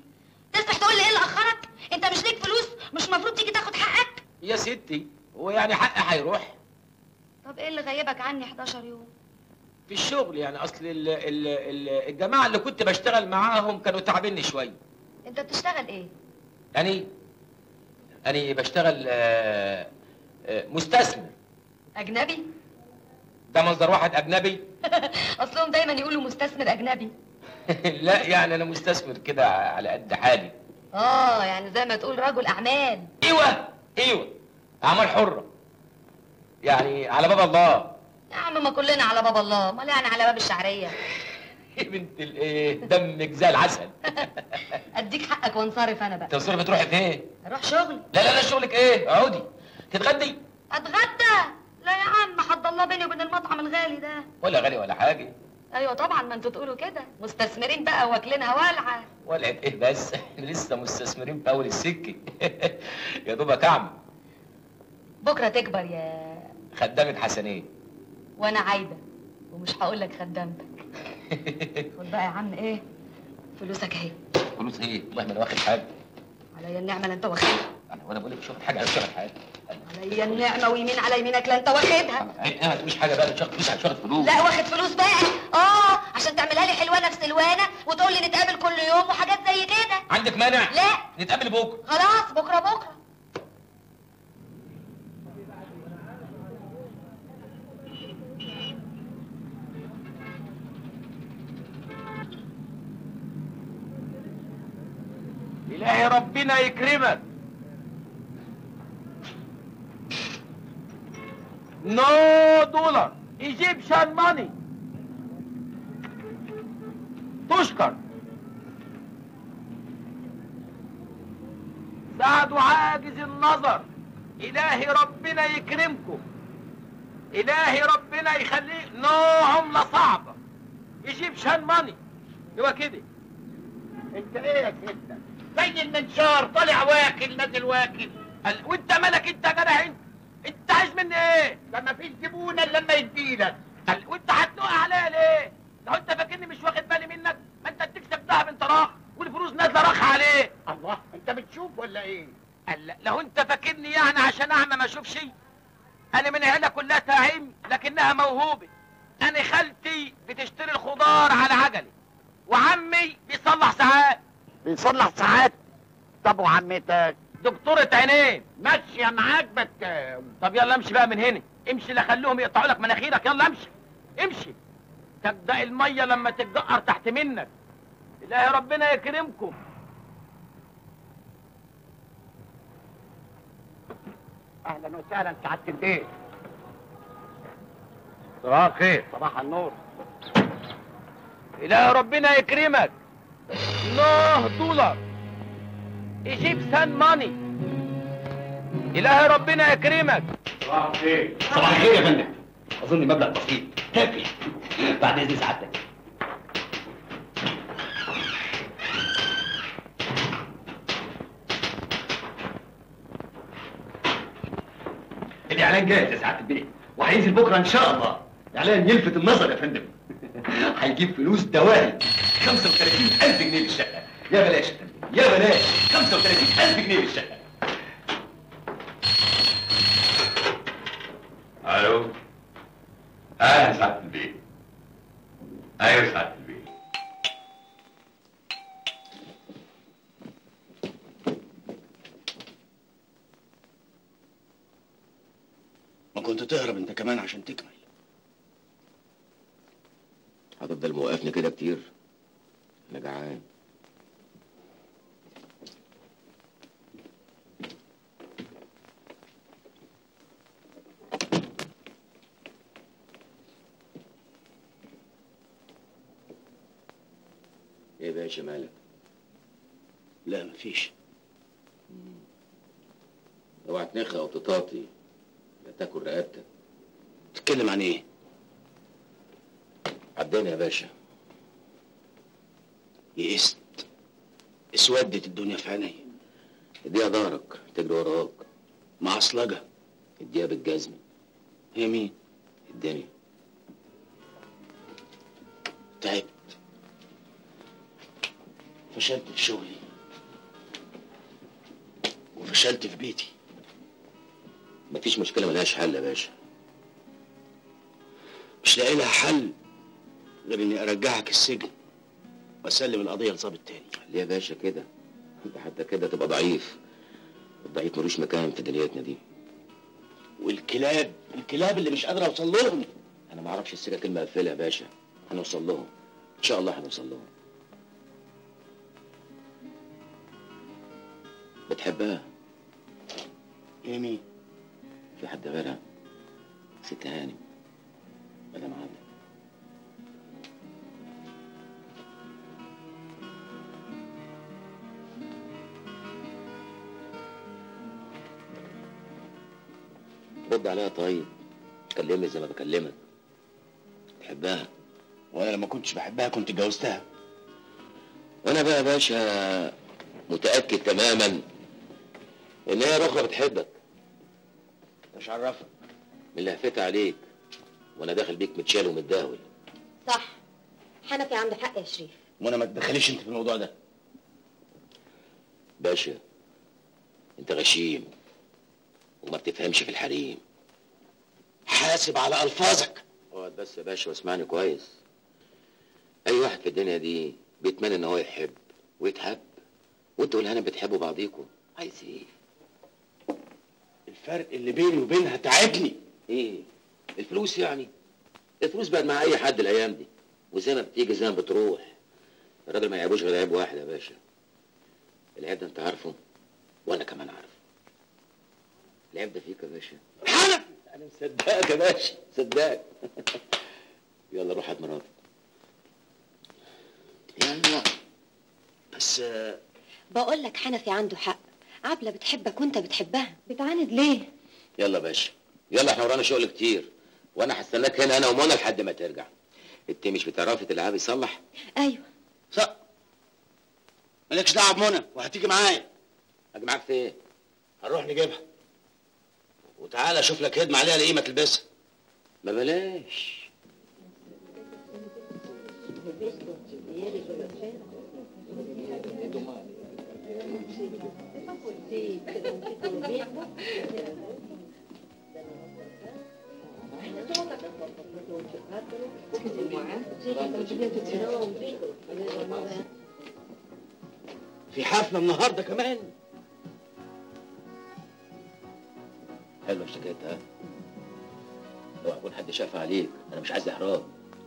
تسمح تقول لي ايه اللي اخرك؟ انت مش ليك فلوس؟ مش المفروض تيجي تاخد حقك؟ يا ستي هو يعني حقي هيروح؟ طب ايه اللي غيبك عني حداشر يوم؟ في الشغل يعني، اصل ال ال ال الجماعه اللي كنت بشتغل معاهم كانوا تعبيني شويه. انت بتشتغل ايه؟ يعني أنا بشتغل آه، آه، مستثمر. اجنبي؟ ده مصدر واحد أجنبي؟ اصلهم دايما يقولوا مستثمر اجنبي. لا يعني أنا مستثمر كده على قد حالي. اه يعني زي ما تقول رجل اعمال. ايوه ايوه اعمال حره، يعني على باب الله. يا عم ما كلنا على باب الله، امال يعني على باب الشعريه. يا بنت الايه، دمك زي العسل. اديك حقك وانصرف انا بقى. تنصرفي تروحي فين؟ اروح شغل. لا لا لا شغلك ايه؟ اقعدي تتغدي. اتغدى؟ لا يا عم حد الله بيني وبين المطعم الغالي ده. ولا غالي ولا حاجه. ايوه طبعا، ما انتوا تقولوا كده مستثمرين بقى واكلينها والعه. ولعت ايه بس؟ احنا لسه مستثمرين في اول السكه. يا دوبك اعمل. بكره تكبر يا خدامه حسنين. وانا عايده ومش هقول لك خدامتك. خد بقى يا عم ايه فلوسك اهي. فلوس ايه؟ والله ما انا واخد حاجه. عليا النعمه لا انت واخدها. انا وانا بقول لك مش واخد حاجه، انا مش واخد حاجه. عليا النعمه ويمين على يمينك لا انت واخدها. ايه ما تقوليش حاجه بقى، مش واخد فلوس، مش واخد فلوس. لا واخد فلوس بقى. اه عشان تعملها لي حلوانه في سلوانه وتقول لي نتقابل كل يوم وحاجات زي كده. عندك مانع؟ لا نتقابل بكره. خلاص بكره بكره. إلهي ربنا يكرمك. نو دولار ايجيبشن ماني. تشكر. سعد عاجز النظر، إلهي ربنا يكرمكم. إلهي ربنا يخليه. نو عملة صعبة ايجيبشن ماني. هو كده. انت ايه يا سيدنا؟ زي المنشار طالع واكل نازل واكل. وانت مالك انت يا جدع انت؟ انت عايز مني ايه؟ ده مفيش زبونه الا لما يديلك. وانت هتنق عليا ليه؟ لو انت فاكرني مش واخد بالي منك، ما انت بتكسب دهب انت راخ والفلوس نازله راخ عليه. الله، انت بتشوف ولا ايه؟ قال لو انت فاكرني يعني عشان اعمى ما اشوفش. انا من عيله كلها تعيم لكنها موهوبه. انا خالتي بتشتري الخضار على عجله، وعمي بيصلح ساعات. بيصلح ساعات؟ طب وعمتك؟ دكتورة عينين. ماشيه معاك بتكام؟ طب يلا امشي بقى من هنا، امشي لا خلوهم يقطعوا لك مناخيرك. يلا امشي امشي. تبدأ الميه لما تتجقر تحت منك. إلهي ربنا يكرمكم. اهلا وسهلا سعاده البيت. صباح الخير. صباح النور. إلهي ربنا يكرمك. نوه دولار ايجيبشن ماني. إلهي ربنا يكرمك. صباح الخير. صباح الخير يا فندم. اظن مبلغ بسيط كافي. بعد اذن سعادتك. الاعلان جاهز يا سعاده البيت وهينزل بكره ان شاء الله. اعلان يلفت النظر يا فندم. هيجيب فلوس دواهي. خمسة وثلاثين ألف جنيه للشقه. يا بلاش يا فندم يا بلاش. خمسة وثلاثين ألف جنيه للشقه. الو. اهلا سعاده البيت. ايوه سعاده البيت. ما كنت تهرب انت كمان عشان تكمل. هتفضل موقفني كده كتير؟ انا جعان. ايه يا باشا مالك؟ لا مفيش. اوعى تنخى او تطاطي لا تاكل رقبتك. تتكلم عن ايه؟ عداني يا باشا. يئست. اسودت الدنيا في عيني. اديها ظهرك تجري وراك. معصلجة. اديها بالجزم. هي مين؟ الدنيا. تعبت. فشلت في شغلي فشلت في بيتي. مفيش مشكله ملهاش حل يا باشا. مش لاقي لها حل غير اني ارجعك السجن واسلم القضيه لظابط تاني. ليه يا باشا كده؟ انت حتى كده تبقى ضعيف. الضعيف ملوش مكان في دنيتنا دي. والكلاب الكلاب اللي مش قادر اوصل لهم. انا ما اعرفش السكه كلمه قافله يا باشا. هنوصل لهم ان شاء الله، هنوصل لهم. بتحبها؟ ايه مين؟ في حد غيرها؟ ست هانم مدام عادل. رد عليها طيب، كلمني زي ما بكلمك. تحبها؟ وانا لما كنتش بحبها كنت اتجوزتها. وانا بقى يا باشا متاكد تماما ان هي الاخرى بتحبك. مش عرفك من اللي هفتها عليك وانا داخل بيك متشال ومتداول. صح، حنفي عنده حق يا شريف. وانا ما تدخليش انت في الموضوع ده. باشا انت غشيم وما بتفهمش في الحريم. حاسب على الفاظك. اقعد بس يا باشا واسمعني كويس. اي واحد في الدنيا دي بيتمنى ان هو يحب ويتحب، وانتوا والهنا بتحبوا بعضيكوا. عايز ايه؟ الفرق اللي بيني وبينها تعبني. ايه؟ الفلوس يعني؟ الفلوس بقت مع اي حد الايام دي، وزي ما بتيجي زي ما بتروح. الراجل ما يعيبوش غير عيب واحد يا باشا. العيب ده انت عارفه وانا كمان عارفه. العيب ده فيك يا باشا. حنفي انا مصدقك يا باشا، مصدقك. يلا روح هات مراتك. يلا بس بقول لك حنفي عنده حق. عبلة بتحبك وانت بتحبها، بتعاند ليه؟ يلا يا باشا يلا، احنا ورانا شغل كتير، وانا هستناك هنا انا ومنى لحد ما ترجع. انت مش بتعرفي تلعبي صلح؟ ايوه. صح. مالكش دعوه بمنى وهتيجي معايا. اجي معاك فين؟ هنروح نجيبها وتعالى اشوف لك هدمه عليها لايه ما تلبسها. ما بلاش. في حفله النهارده كمان. حلوه اشتكيتها ها؟ لو اكون حد شاف عليك، انا مش عايز احراج.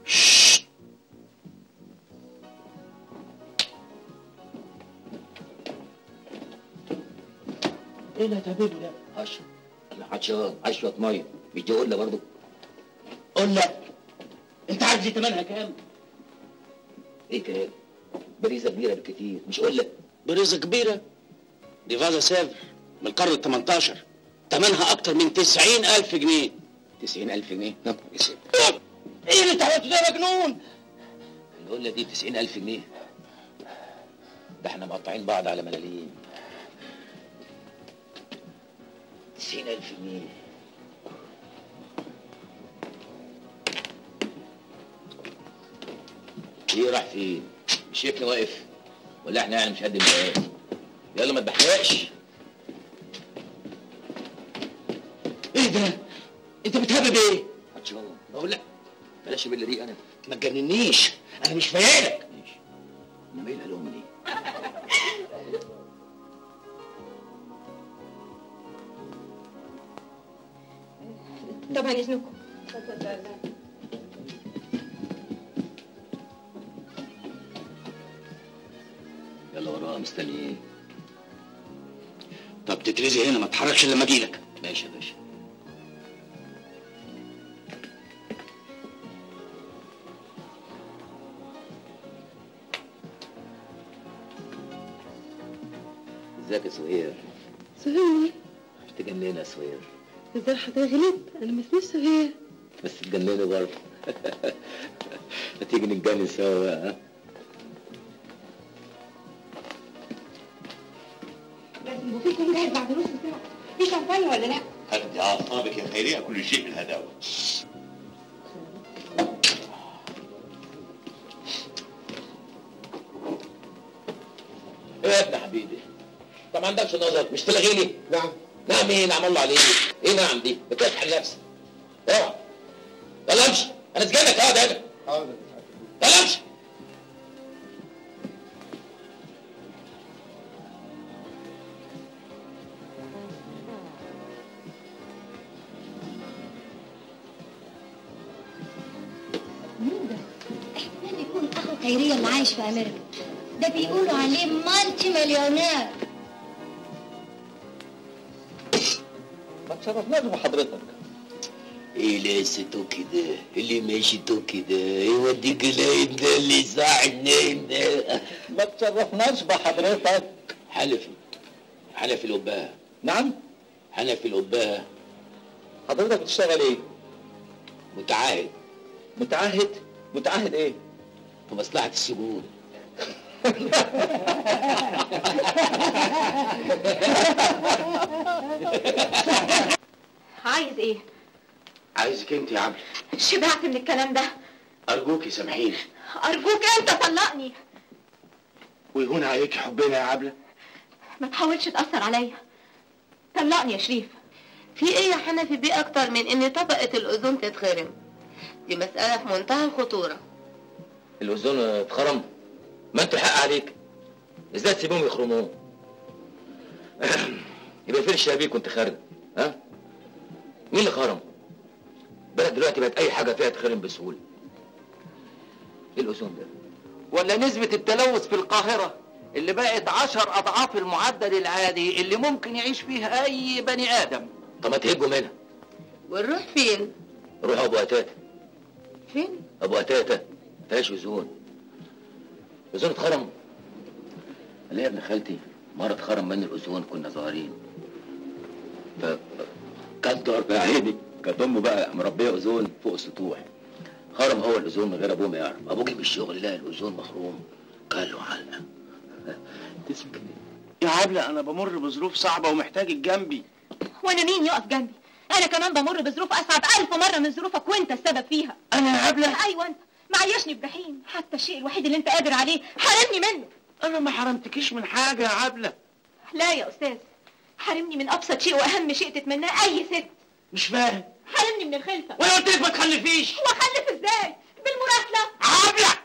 ايه اللي هتعمله ده؟ اشرب. انا عطشان، عايز شويه ميه. مش دي قله برضه؟ قله؟ انت عارف دي تمنها كام؟ ايه كام؟ بريزه كبيره بالكتير، مش قله. بريزه كبيره؟ دي فازا سافر من القرن ال تمنتاشر، تمنها اكتر من تسعين ألف جنيه. تسعين ألف جنيه؟ نعم يا سيدي. ايه اللي انت عملته ده يا مجنون؟ القله دي تسعين ألف جنيه. ده احنا مقطعين بعض على ملاليم. تسعين ألف جنيه. ايه راح فين؟ مش شايفني واقف؟ ولا احنا يعني مش قد المقاس؟ يلا ما تبحرقش. ايه ده؟ انت بتهبب ايه؟ عطشان. بقول لك بلاش بالله دي. انا ما تجننيش، انا مش فايقلك. ماشي. انا مايل عليهم ليه؟ طبعا اذنكم. يلا وراها مستني ايه؟ طب تترزي هنا ما تتحركش الا لما اجيلك. ماشي يا باشا. ازيك يا سهير؟ سهير؟ تجنني يا سهير. ازاي حضرتك غلط؟ انا ما اسميش سهير. بس تجنني برضه. ما تيجي نتجنن سوا بقى. ها؟ لازم يبقى فيكم جاهز بعد نص ساعه. في شمبانيا ولا لا؟ هدي اعصابك يا خيريه، كل شيء بالهداوه. ايه يا ابن حبيبي؟ ما عندكش نظر مش تلغيني؟ نعم. نعم ايه نعم الله عليك؟ ايه نعم دي؟ بتضحك على نفسك. اوعى. يلا امشي، انا سجنك اقعد هنا. حاضر. يلا امشي. مين ده؟ احتمال يكون اخو خيرية اللي عايش في امريكا. ده بيقولوا عليه مالتي مليونير. ما تشرفناش بحضرتك. ايه لقيته كده اللي ماشيته كده يوديك العين ده اللي صاحي النايم ده. ما تشرفناش بحضرتك. حنفي حنفي القباها. نعم؟ حنفي القباها. حضرتك بتشتغل ايه؟ متعاهد. متعاهد؟ متعاهد ايه؟ في مصلحة السجون. عايز ايه؟ عايزك انت يا عبلة. شبعت من الكلام ده. ارجوكي سامحيني. ارجوك انت طلقني. ويهون عليكي حبنا يا عبلة. ما تحاولش تأثر عليا. طلقني يا شريف. في ايه يا حنفي بيه اكتر من ان طبقة الاوزون تتخرم؟ دي مسألة في منتهى الخطورة. الاوزون اتخرم؟ ما انتوا الحق عليك. ازاي تسيبهم يخرموه؟ يبقى فين الشبابيك وانت خارج؟ ها؟ مين اللي خرم؟ بلد دلوقتي بقت اي حاجه فيها تخرم بسهوله. ايه الاوزون ده؟ ولا نسبة التلوث في القاهرة اللي بقت عشر اضعاف المعدل العادي اللي ممكن يعيش فيه اي بني ادم. طب ما تهجوا منها. ونروح فين؟ روحوا ابو قتاته. فين؟ ابو قتاته مفيهاش اوزون. اوزون اتخرم؟ قال يا ابن خالتي مره اتخرم من الاوزون كنا صغيرين. ف كدر يا عيني كانت امه بقى مربيه اوزون فوق السطوح. خرم هو الاوزون من غير ابوه ما يعرف. ابوه جه من الشغل لقى الاوزون مخروم قال له علقه. تسكت يا عبلة انا بمر بظروف صعبة ومحتاجك جنبي. وانا مين يقف جنبي؟ انا كمان بمر بظروف اصعب الف مرة من ظروفك وانت السبب فيها. انا يا عبلة؟ ايوه انت معيشني بجحيم. حتى الشيء الوحيد اللي انت قادر عليه حرمني منه. انا ما حرمتكيش من حاجة يا عبلة. لا يا استاذ، حرمني من ابسط شيء واهم شيء تتمناه اي ست. مش فاهم. حرمني من الخلفة. وانا قلت لك ما تخلفيش. واخلف ازاي؟ بالمراسلة. عبلة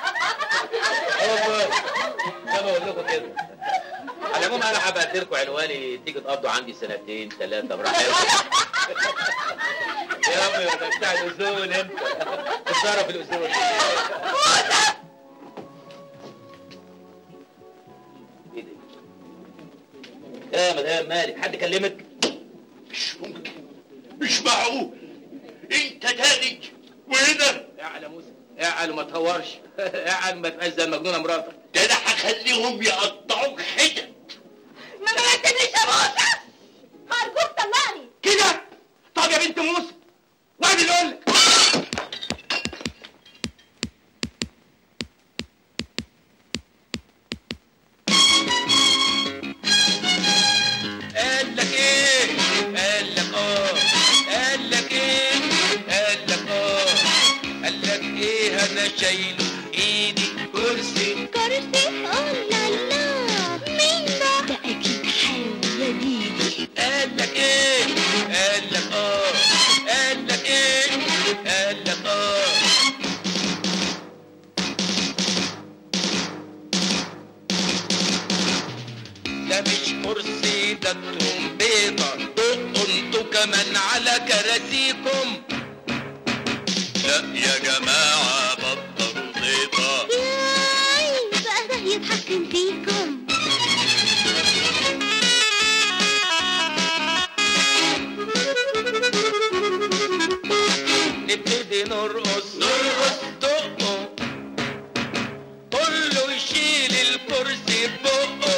زي ما بقول لكم كده. على العموم انا هبعت لكم عنواني تيجي تقضوا عندي سنتين ثلاثه براحتكم. يا عمي ده بتاع الاوزون انت. اتصرف الاوزون. ايه ده؟ يا مدام مالك حد كلمك؟ مش ممكن مش معقول انت تاني وهنا. اعلى يا موسى اعلى وما تهورش. اعلى ما تبقاش زي المجنونه مراتك. ده انا هخليهم يقطعوك حتت. ما مرتبنيش يا موسى. هرجوك طلعني كده. طب يا بنت موسى واحد يقول لك. قال لك ايه؟ قال لك اه. قال لك ايه؟ قال لك اه. قال لك ايه انا شايله ايدي كرسي. كرسي؟ اه لا لا. مين ده؟ ده اكيد حاوي يا ديدي. قال لك ايه؟ قال لك اه. قال لك ايه؟ قال لك اه. ده مش كرسي ده ترومبيطة. دقوا انتوا كمان على كراسيكم. لا يا جماعة بطلوا زيطة. ياي بقى ده يتحكم فيكم. نبتدي نرقص نرقص دقوا. كله يشيل الكرسي ببقه.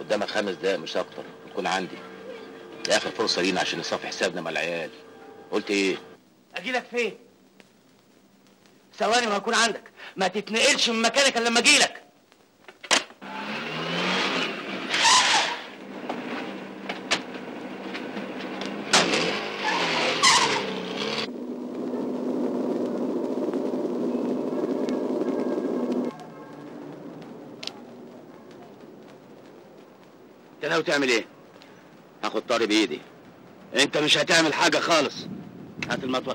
قدامك خمس دقايق مش اكتر تكون عندي. دي اخر فرصه لينا عشان نصفي حسابنا مع العيال. قلت ايه؟ اجيلك فين؟ ثواني وهكون عندك. ما تتنقلش من مكانك الا لما اجيلك. انت ناوي تعمل ايه؟ هاخد طاري بايدي. انت مش هتعمل حاجه خالص. هات المطوه.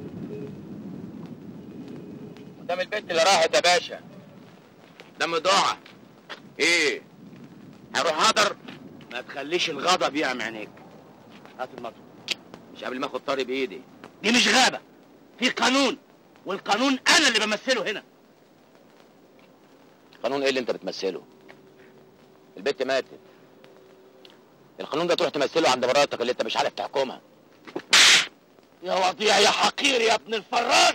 قدام البنت اللي راحت يا باشا. قدام الضاعه. ايه؟ هروح هدر؟ ما تخليش الغضب يعمي عينيك. هات المطوه. مش قبل ما اخد طاري بايدي. دي مش غابه، في قانون، والقانون انا اللي بمثله هنا. قانون ايه اللي انت بتمثله؟ البنت ماتت. القانون ده تروح تمثله عند مراتك اللي انت مش عارف تحكمها. يا وضيع يا حقير يا ابن الفران.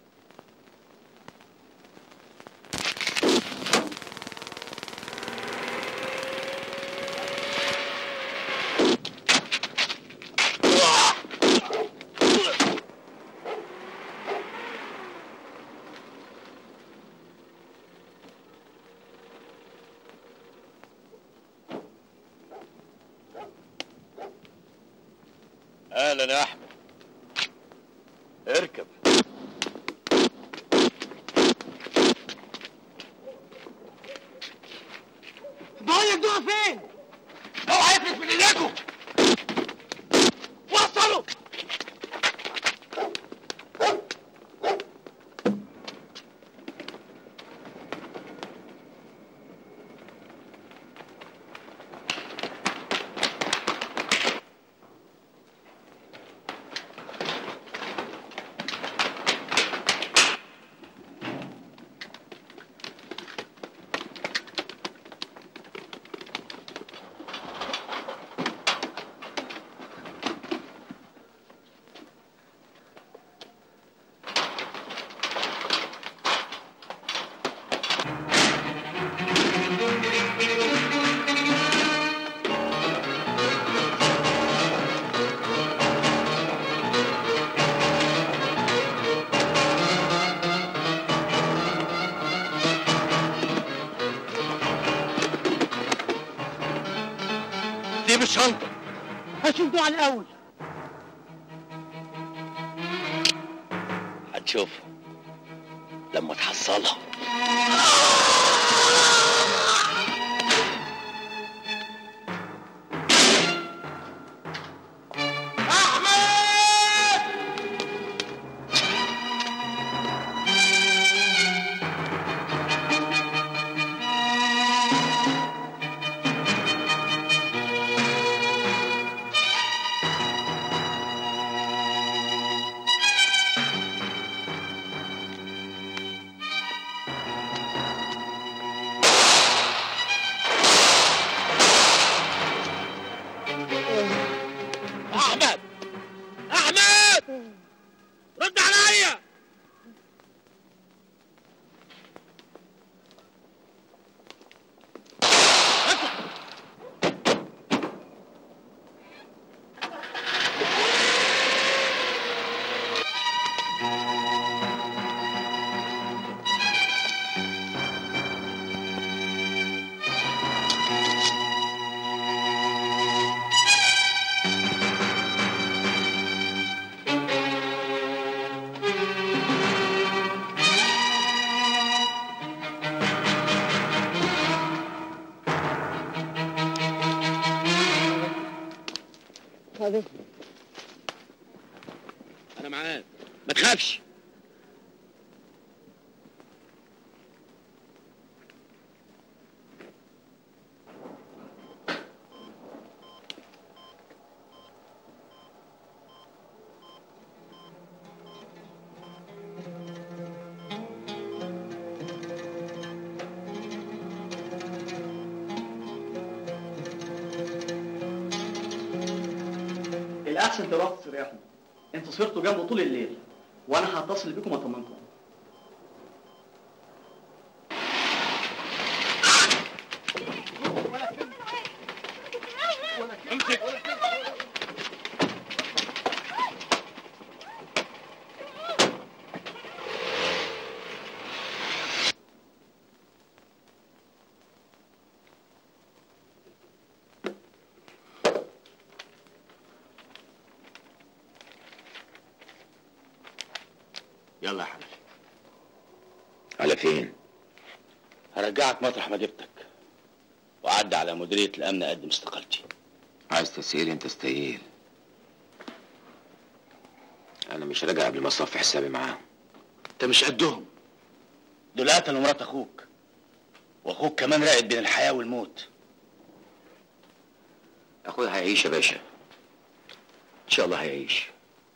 اهلا يا احمد. اركب. بقول لك دوها فين؟ اوعى يفلت من ايديكم. وصلوا. سيب الشنطة. هشوف دول على الأول. هتشوفها لما تحصلها. أحمد! أحمد! رد عليا! أنا معاك، ما تخافش. الأحسن تروحوا تستريحوا. انتوا صرتوا جنبه طول الليل، وأنا هتصل بيكم وأطمنكم. يلا يا حنفي. على فين؟ هرجعك مطرح ما جبتك وأعدي على مديرية الأمن أقدم استقالتي. عايز تسير انت استقيل. انا مش راجع قبل ما اصفي حسابي معاهم. أنت مش قدهم. دول قتلوا مرات أخوك، وأخوك كمان راقد بين الحياة والموت. اخويا هيعيش يا باشا، ان شاء الله هيعيش.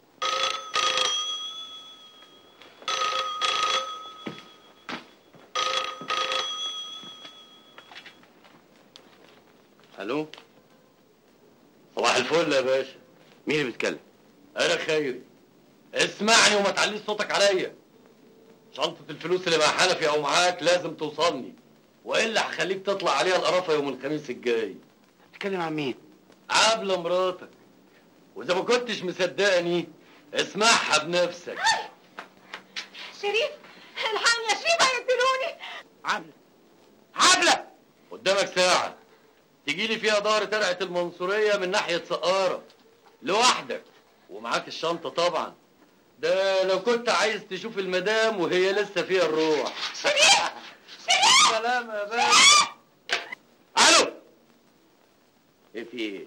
ألو؟ صباح الفل يا باشا. مين اللي بيتكلم؟ انا خيري. اسمعني وما تعليش صوتك عليا. شنطة الفلوس اللي مع حنفي او معاك لازم توصلني، والا هخليك تطلع عليها القرافة يوم الخميس الجاي. بتتكلم عن مين؟ عبلة مراتك. واذا ما كنتش مصدقني اسمعها بنفسك. شريف الحقني يا شريف هيقتلوني. عبلة عبلة قدامك ساعة تجي لي فيها دار ترعة المنصورية من ناحية سقارة لوحدك، ومعاك الشنطة طبعا. ده لو كنت عايز تشوف المدام وهي لسه فيها الروح. شريف شريف سلام يا باشا. الو. ايه في ايه؟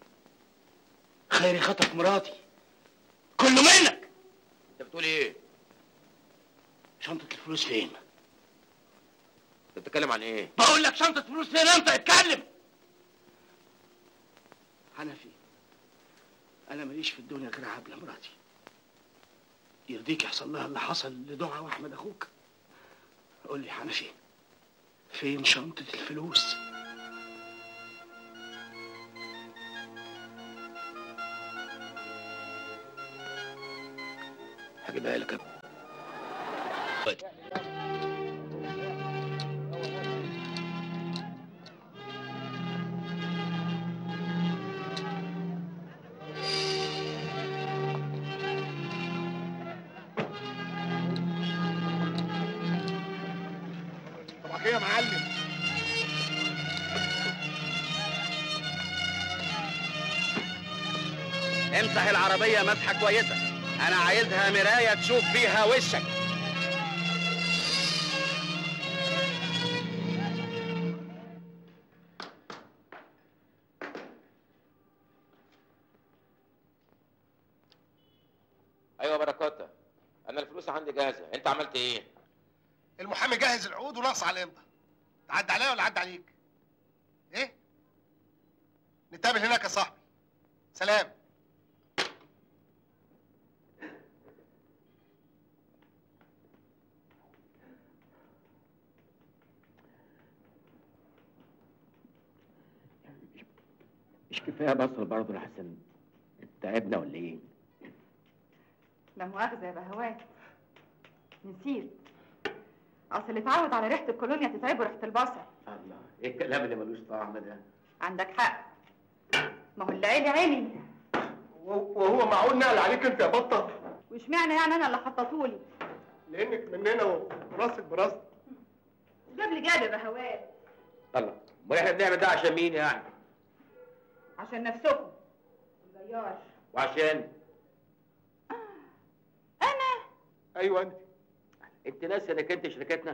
خيري خطف مراتي، كله منك. انت بتقول ايه؟ شنطة الفلوس فين؟ انت بتتكلم عن ايه؟ بقول لك شنطة فلوس فين؟ انت اتكلم. حنفي، انا ماليش في الدنيا غير عبلة مراتي. يرضيك يحصل لها اللي حصل لدعاء واحمد اخوك؟ قول لي حنفي، فين شنطة الفلوس؟ هجيبها لك. صباح الخير يا معلم. امسح العربية مسحة كويسة، أنا عايزها مراية تشوف فيها وشك. ايوه بركاته، انا الفلوس عندي جاهزه، انت عملت ايه؟ المحامي جهز العقود وناقص على الامضه. تعدي عليا ولا عدى عليك؟ ايه؟ نتقابل هناك يا صاحبي. سلام. مش كفايه بصل برضه يا حسن؟ تعبنا ولا ايه؟ لا مؤاخذة يا بهوات، نسيت. اصل اللي اتعود على ريحة الكولونيا تتعبه ريحة البصل. الله، ايه الكلام اللي ملوش طعم ده؟ عندك حق، ما هو اللي عيني عيني. وهو معقول نقل عليك انت يا بطه؟ واشمعنى يعني انا اللي حطيتهولي؟ لانك مننا وراسك براسك. جاب لي جاب يا بهوات. الله، امال احنا بنعمل ده عشان مين يعني؟ عشان نفسكم الجيار. وعشان؟ انا؟ ايوه انت. انت ناسي انك انت شركتنا؟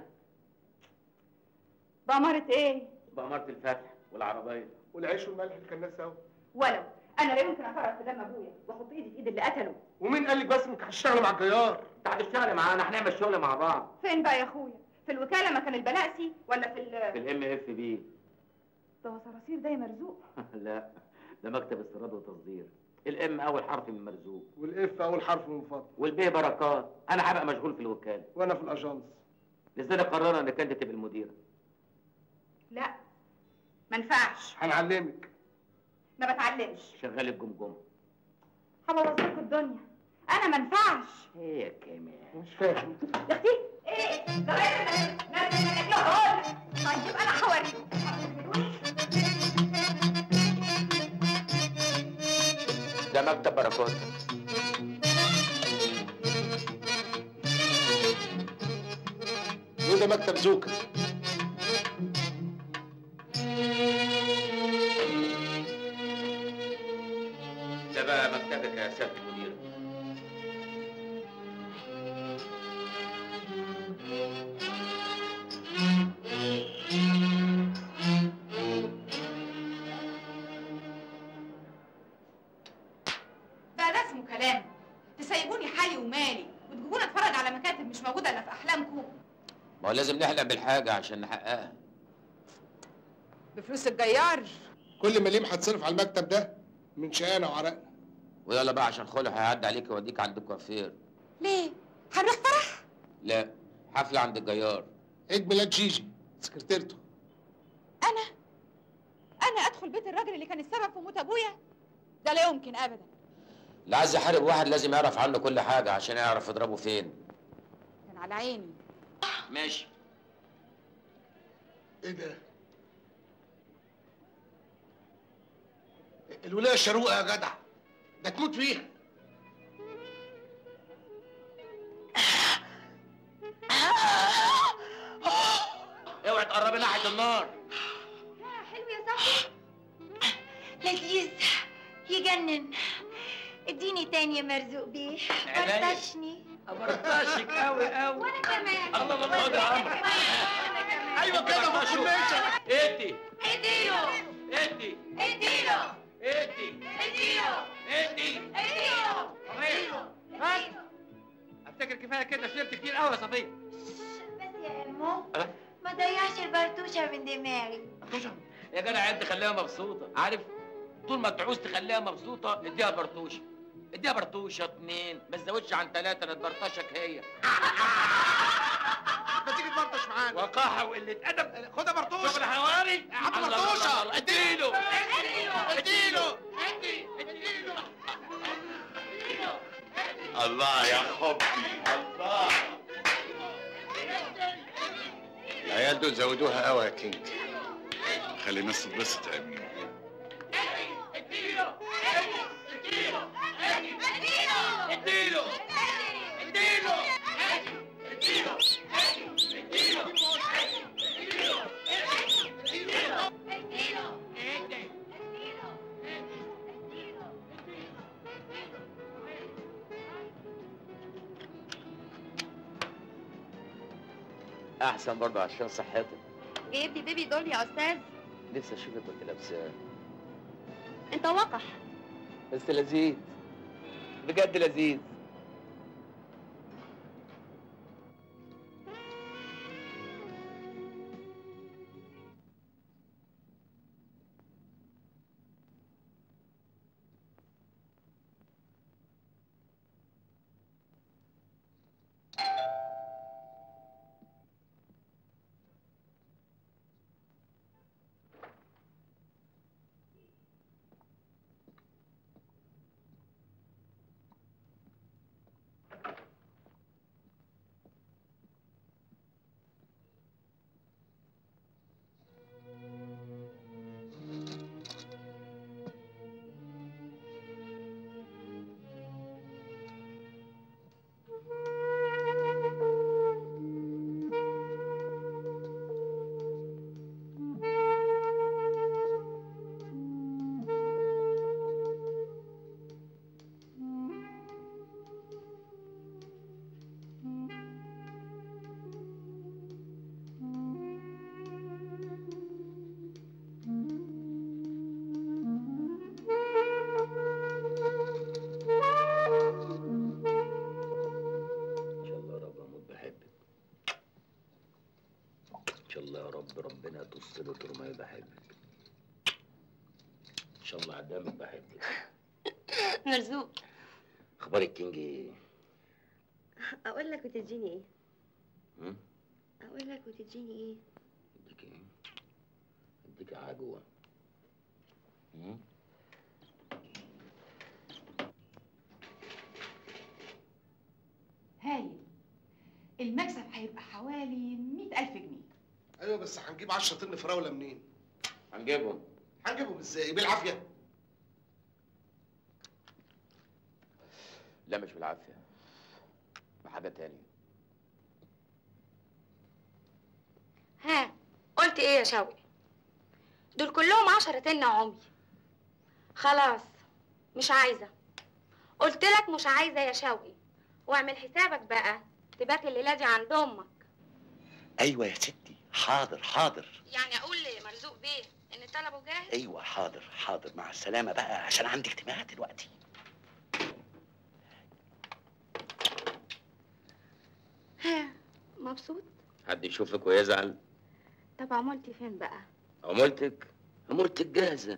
بأمارة ايه؟ بأمارة الفتح والعربية والعيش والملح اللي كنا سوا. ولو انا لا يمكن افرط في دم ابويا واحط ايدي في ايد اللي قتله. ومين قال لك بس انك هتشتغلي مع الجيار؟ انت هتشتغلي معانا، هنعمل شغل مع بعض. فين بقى يا اخويا؟ في الوكاله مكان البلاسي ولا في ال في الام اف بي؟ ده هو صراصير ده يا مرزوق. لا، ده مكتب استيراد وتصدير. الام اول حرف من مرزوق، والاف اول حرف من فضل، والبي بركات. انا هبقى مشغول في الوكاله وانا في الاجانس. لذلك قررنا انك انت تبقى المديره. لا ما ينفعش. هنعلمك. ما بتعلمش. شغال الجمجمه. هبوظ لكم الدنيا. انا ما ينفعش. ايه يا كمان؟ مش فاهم. يا اختي ايه ده؟ غير لازم انا هقول. طيب انا هوريكم. ده مكتب بركات. وده مكتب زوكا. ده بقى مكتبك يا سيادة المدير. مالي ومالي وتجيبونا نتفرج على مكاتب مش موجوده الا في احلامكم. ما هو لازم نحلم بالحاجه عشان نحققها. بفلوس الجيار. كل مليم هتصرف على المكتب ده من شقانا وعرقنا. ويلا بقى عشان خلع هيعدي عليك يوديك عند الكوافير. ليه؟ هنروح فرح؟ لا، حفله عند الجيار. عيد ميلاد جيجي سكرتيرته. انا انا ادخل بيت الراجل اللي كان السبب في موت ابويا؟ ده لا يمكن ابدا. اللي عايز يحارب واحد لازم يعرف عنه كل حاجه عشان يعرف يضربه فين. كان على عيني. ماشي. ايه ده؟ الولايه شروقه يا جدع، ده تموت فيها. اوعي تقربي ناحيه النار. حلو يا صاحبي. لذيذ يجنن. اديني تاني يا مرزوق بيه. برطشني. برطشك قوي قوي. وانا كمان. الله الله خد يا عمرو. ايوه كده ما تكملش. ادي اديله. ادي اديله. ادي اديله. ادي اديله. بس افتكر كفايه كده، شربت كتير قوي يا صفيه. بس يا امو ما تضيعش البرتوشه من دماغي. يا جدع انت خليها مبسوطه، عارف؟ طول ما تعوز تخليها مبسوطه اديها برطوشه. اديها برطوشه اتنين، ما تزودش عن ثلاثه لا تبرطشك هي. ما تيجي تبرطش معانا. وقاحه وقله ادب. خدها برطوشه. شغل حواري. هات برطوشه. اديله اديله. اديله. اديله. الله يا حبي الله. العيال دول زودوها قوي يا كينج. خلي الناس تتبسط يا امين. اديله اديله اديله اديله اديله اديله احسن برضه عشان صحتك. جايب لي بيبي دول يا استاذ؟ لسه اشوفك كنت لابساه. انت وقح. بس لذيذ بجد لذيذ. ربنا تصل طول ما بحبك. ان شاء الله عدامك بحبك. مرزوق، اخبار الكينج ايه؟ اقول لك وتديني ايه؟ هم؟ اقول لك وتديني ايه؟ اديك ايه؟ اديك عجوه. هم؟ هايل. المكسب هيبقى حوالي مئة ألف جنيه. ايوه بس هنجيب عشرة طن فراوله منين؟ هنجيبهم. هنجيبهم ازاي؟ بالعافيه؟ لا مش بالعافيه، بحاجه تانية. ها قلت ايه يا شوقي؟ دول كلهم عشرة طن يا عمي. خلاص مش عايزه، قلت لك مش عايزه يا شوقي، واعمل حسابك بقى تبات الليله دي عند امك. ايوه يا ستي، حاضر حاضر. يعني اقول لمرزوق بيه ان طلبه جاهز؟ ايوه حاضر حاضر، مع السلامه بقى عشان عندي اجتماع دلوقتي. ها مبسوط؟ حد يشوفك ويزعل؟ طب عمولتي فين بقى؟ عمولتك؟ عمولتك جاهزة.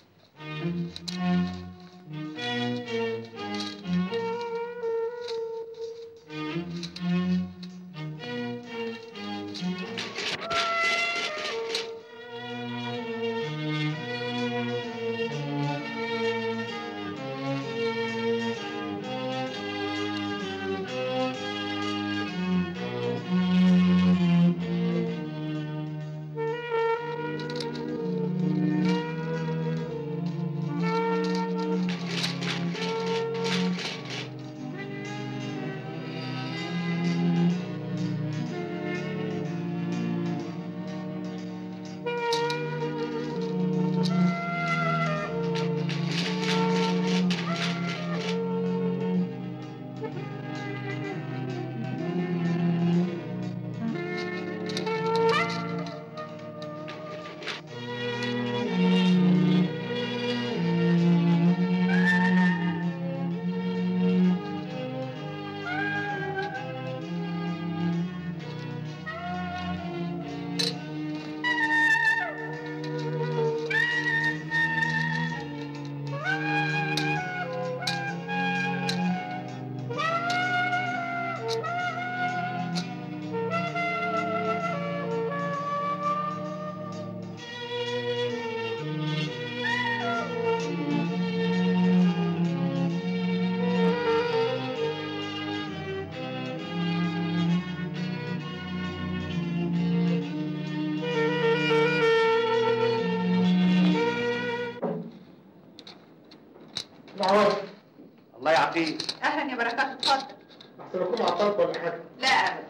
الله يعافيك. اهلا يا بركات، اتفضل. احسن اكون عطلت ولا حاجه؟ لا ابدا.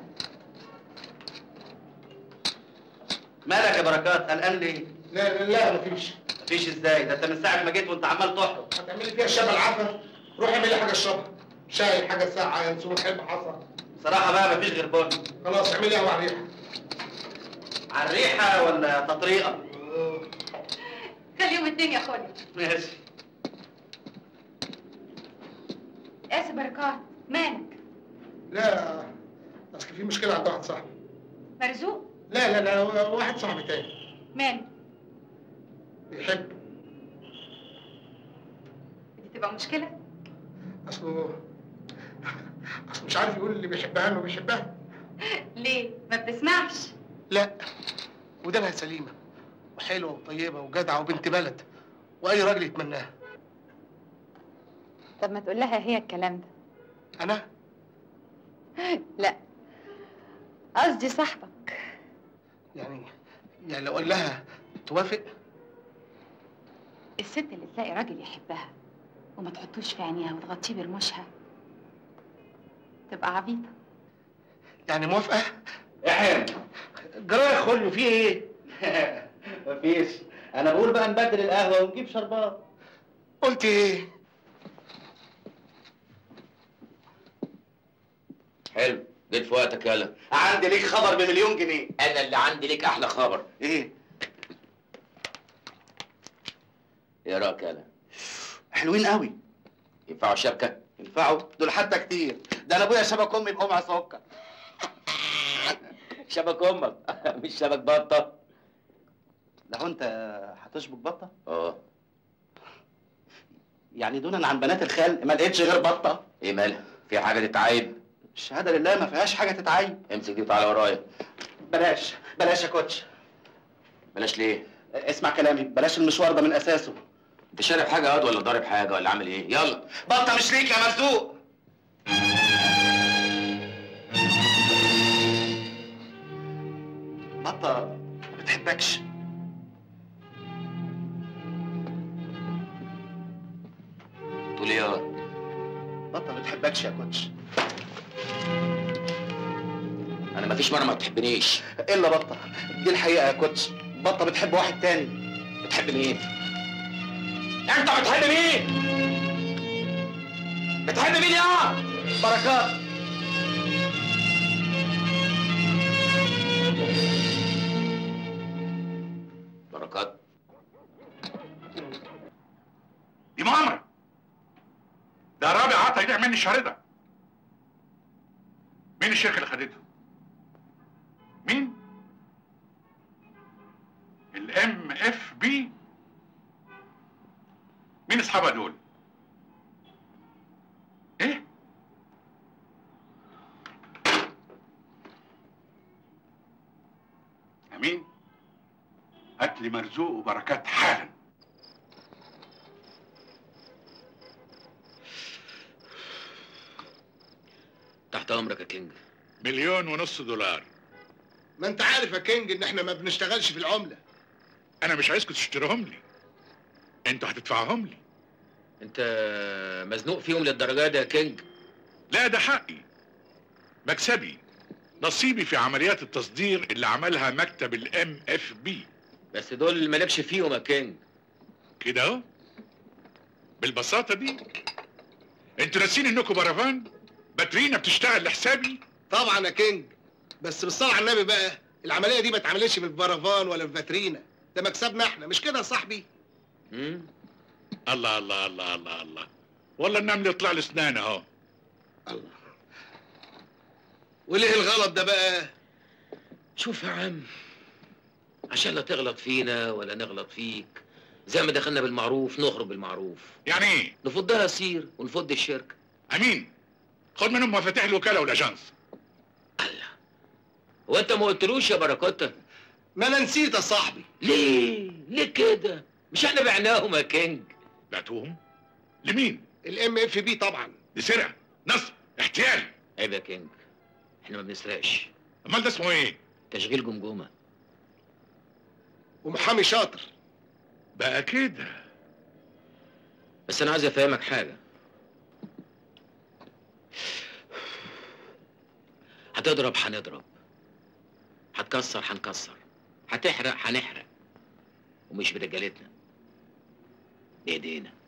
مالك يا بركات قلقان ليه؟ لا لا مفيش. مفيش ازاي؟ ده انت من ساعه ما جيت وانت عمال تحرق. هتعملي فيها الشبه العفه؟ روحي اعملي حاجه اشربها. شاي، حاجه ساقعه، ينسون، حلم، حصى. بصراحه بقى مفيش غير بن. خلاص اعملي قهوه على الريحه. على الريحه ولا تطريقه؟ خليهم الدنيا خدي. ماشي. اسف بركات، مالك؟ لا اصل في مشكله عند واحد صاحبي. مرزوق؟ لا لا لا واحد صاحبي تاني. ماله؟ بيحب. دي تبقى مشكله؟ اصله اصله مش عارف يقول اللي بيحبها انه بيحبها. ليه؟ ما بتسمعش؟ لا، ودانها سليمه وحلوه وطيبه وجدعه وبنت بلد واي راجل يتمناها. طب ما تقول لها هي الكلام ده. انا؟ لا، قصدي صاحبك. يعني يعني لو قال لها توافق؟ الست اللي تلاقي راجل يحبها وما تحطوش في عينيها وتغطيه برموشها تبقى عبيطه. يعني موافقه؟ احنا جرايه خلو في ايه؟ مفيش، انا بقول بقى نبدل القهوه ونجيب شربات. قلت ايه؟ حلو، جيت في وقتك يالا. عندي ليك خبر بمليون جنيه. انا اللي عندي ليك احلى خبر. ايه؟ ايه رايك يالا؟ حلوين قوي. ينفعوا شبكه؟ ينفعوا؟ دول حتى كتير. ده انا ابويا شبك امي بقمع سكر. شبك امك مش شبك بطه. لو انت هتشبك بطه؟ اه. يعني دونا عن بنات الخال ما لقيتش غير بطه. ايه مالها؟ في حاجه تتعيب؟ الشهاده لله ما فيهاش حاجه تتعيب. امسك دي وتعالى ورايا. بلاش بلاش يا كوتش. بلاش ليه؟ اسمع كلامي، بلاش المشوار ده من اساسه. انت شارب حاجه ياض ولا ضارب حاجه ولا عامل ايه؟ يلا. بطه مش ليك يا مرزوق. بطه ما بتحبكش. تقول ايه ياض؟ بطه ما بتحبكش يا كوتش. انا مفيش مره ما بتحبنيش. الا بطه، دي الحقيقه يا كوتش. بطه بتحب واحد تاني. بتحب مين؟ انت بتحب مين؟ بتحب مين يا بركات؟ بركات دي مؤامره. ده رابع عطا يبيع مني الشهر ده. مين الشركه اللي خدته؟ الام اف بي؟ مين اصحابها دول؟ ايه؟ امين، هات لي مرزوق وبركات حالا. تحت امرك يا كينج. مليون ونص دولار. ما انت عارف يا كينج ان احنا ما بنشتغلش في العمله. انا مش عايزكم تشتريهم لي، انتوا هتدفعوهم لي. انت مزنوق فيهم للدرجه دي يا كينج؟ لا، ده حقي، مكسبي، نصيبي في عمليات التصدير اللي عملها مكتب الام اف بي. بس دول مالكش فيهم يا كينج. كده اهو، بالبساطه دي. انتوا ناسين انكم برافان؟ باترينا بتشتغل لحسابي؟ طبعا يا كينج، بس بالصلاه على النبي بقى، العمليه دي ما اتعملتش بالبرافان ولا بفاترينا، ده مكسبنا احنا، مش كده يا صاحبي؟ امم الله الله الله الله الله، والله النمل يطلع له اسنان اهو. الله، وليه الغلط ده بقى؟ شوف يا عم، عشان لا تغلط فينا ولا نغلط فيك، زي ما دخلنا بالمعروف نخرج بالمعروف. يعني ايه؟ نفضها سير ونفض الشركه. امين، خد منهم مفاتيح الوكاله والاجانس. هو انت ما قلتلوش يا بركوته؟ ما انا نسيت يا صاحبي. ليه؟ ليه كده؟ مش احنا بعناهم يا كينج؟ بعتوهم؟ لمين؟ الام اف بي طبعا. دي سرقه، نصب، احتيال. عيب يا كينج، احنا ما بنسرقش. امال ده اسمه ايه؟ تشغيل جمجمه. ومحامي شاطر. بقى كده. بس انا عايز افهمك حاجه. هتضرب هنضرب، هتكسر هنكسر، هتحرق هنحرق، ومش برجالتنا، بايدينا.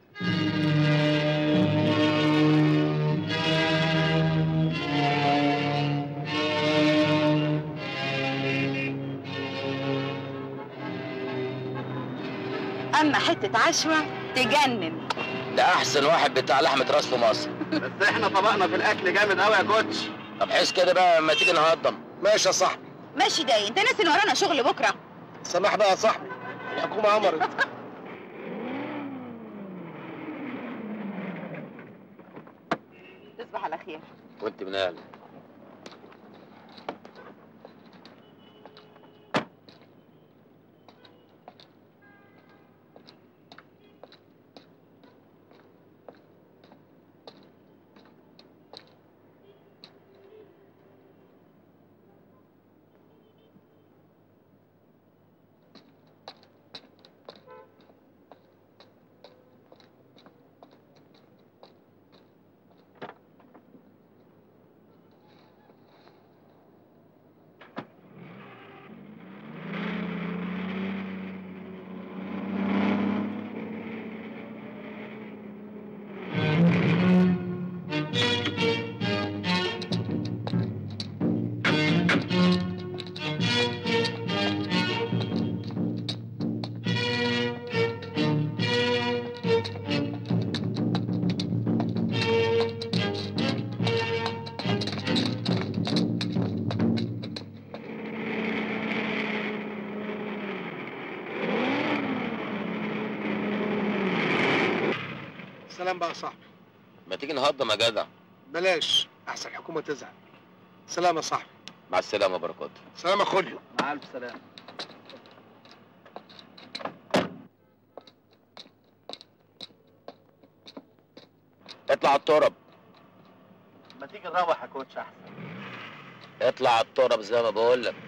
اما حته عشوه تجنن. ده احسن واحد بتاع لحمه راس في مصر. بس احنا طبقنا في الاكل جامد قوي يا كوتش. طب حس كده بقى لما تيجي نهضم. ماشي يا صاحبي. ماشي ده انت ناسي ان ورانا شغل بكره. سماح بقى يا صاحبي، الحكومه امرت. تصبح على خير. وانت من اهلك. سلام بقى يا صاحبي. ما تيجي نهضم يا جدع. بلاش، احسن الحكومه تزعل. سلام يا صاحبي. مع السلامه بركات. سلام يا خوليو. مع الف سلامه. اطلع على الترب. ما تيجي نروح يا كوتش احسن. اطلع على الترب زي ما بقول لك.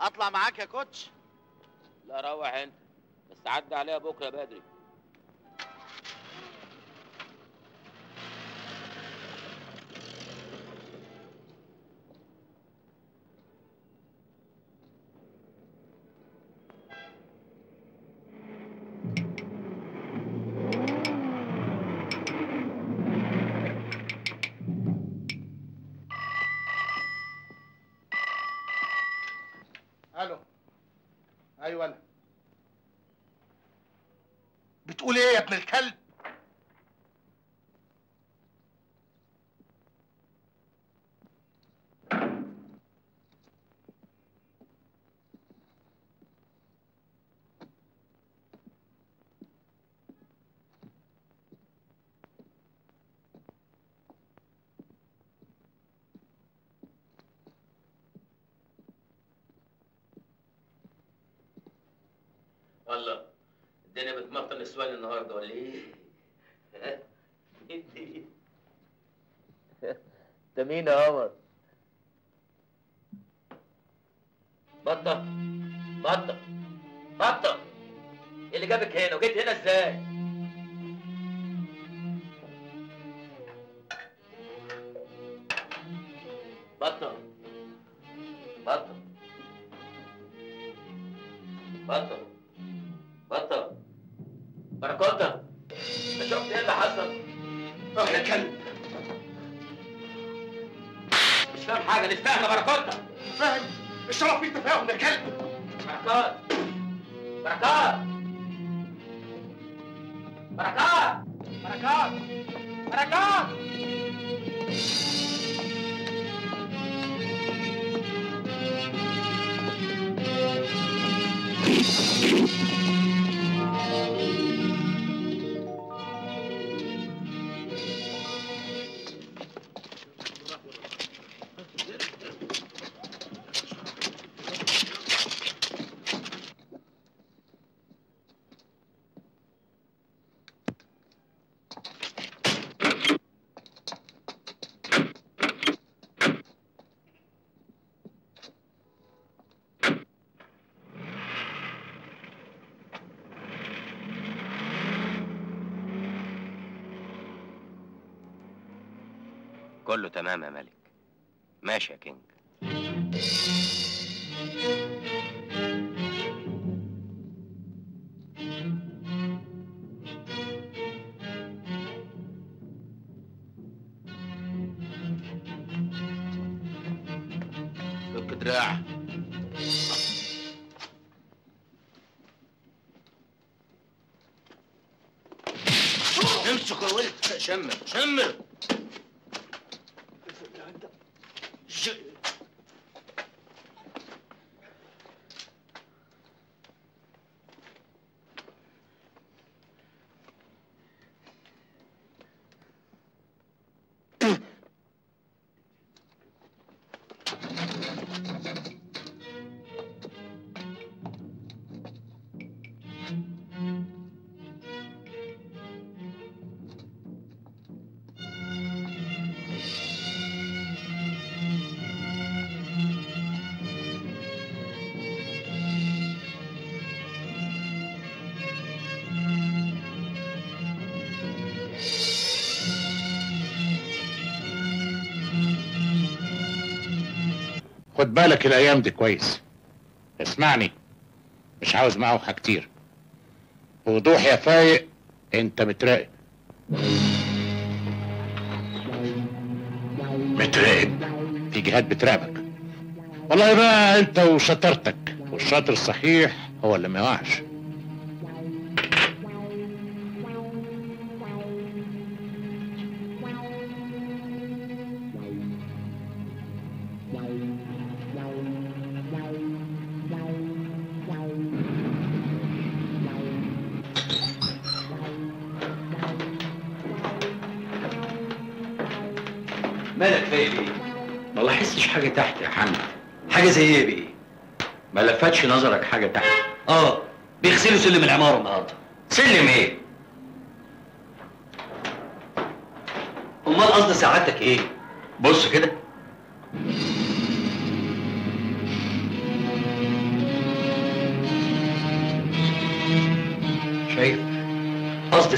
اطلع معاك يا كوتش؟ لا روح انت، بس عدي عليها بكره بدري. الو. ايوه انا. بتقول ايه يا ابن الكلب؟ الله، الدنيا بتمطر نسوان النهارده ولا ايه؟ ها؟ انت انت مين يا قمر؟ بطة بطة بطة، ايه اللي جابك هنا وجيت هنا ازاي؟ بطة بطة بطة بطة بركوتة، انت شفت ايه اللي حصل؟ روح يا كلب. مش فاهم حاجة، نتفاهم يا بركوتة. فاهم؟ الشرف فيه التفاهم يا كلب. بركات بركات بركات بركات بركات كله تمام يا ملك. ماشي يا كينج. فك دراع. امسك يا ولد. شمر شمر. خد بالك الايام دي كويس. اسمعني، مش عاوز معوحة كتير. بوضوح يا فايق، انت متراقب. متراقب؟ في جهات بتراقبك. والله بقى انت وشطارتك، والشاطر الصحيح هو اللي ما يوقعش. مالك فايق ايه؟ ما لاحظتش حاجة تحت يا حمد. حاجة زي ايه بيه؟ ما لفتش نظرك حاجة تحت؟ اه بيغسلوا سلم العمارة النهارده. سلم ايه؟ امال قصد سعادتك ايه؟ بص كده.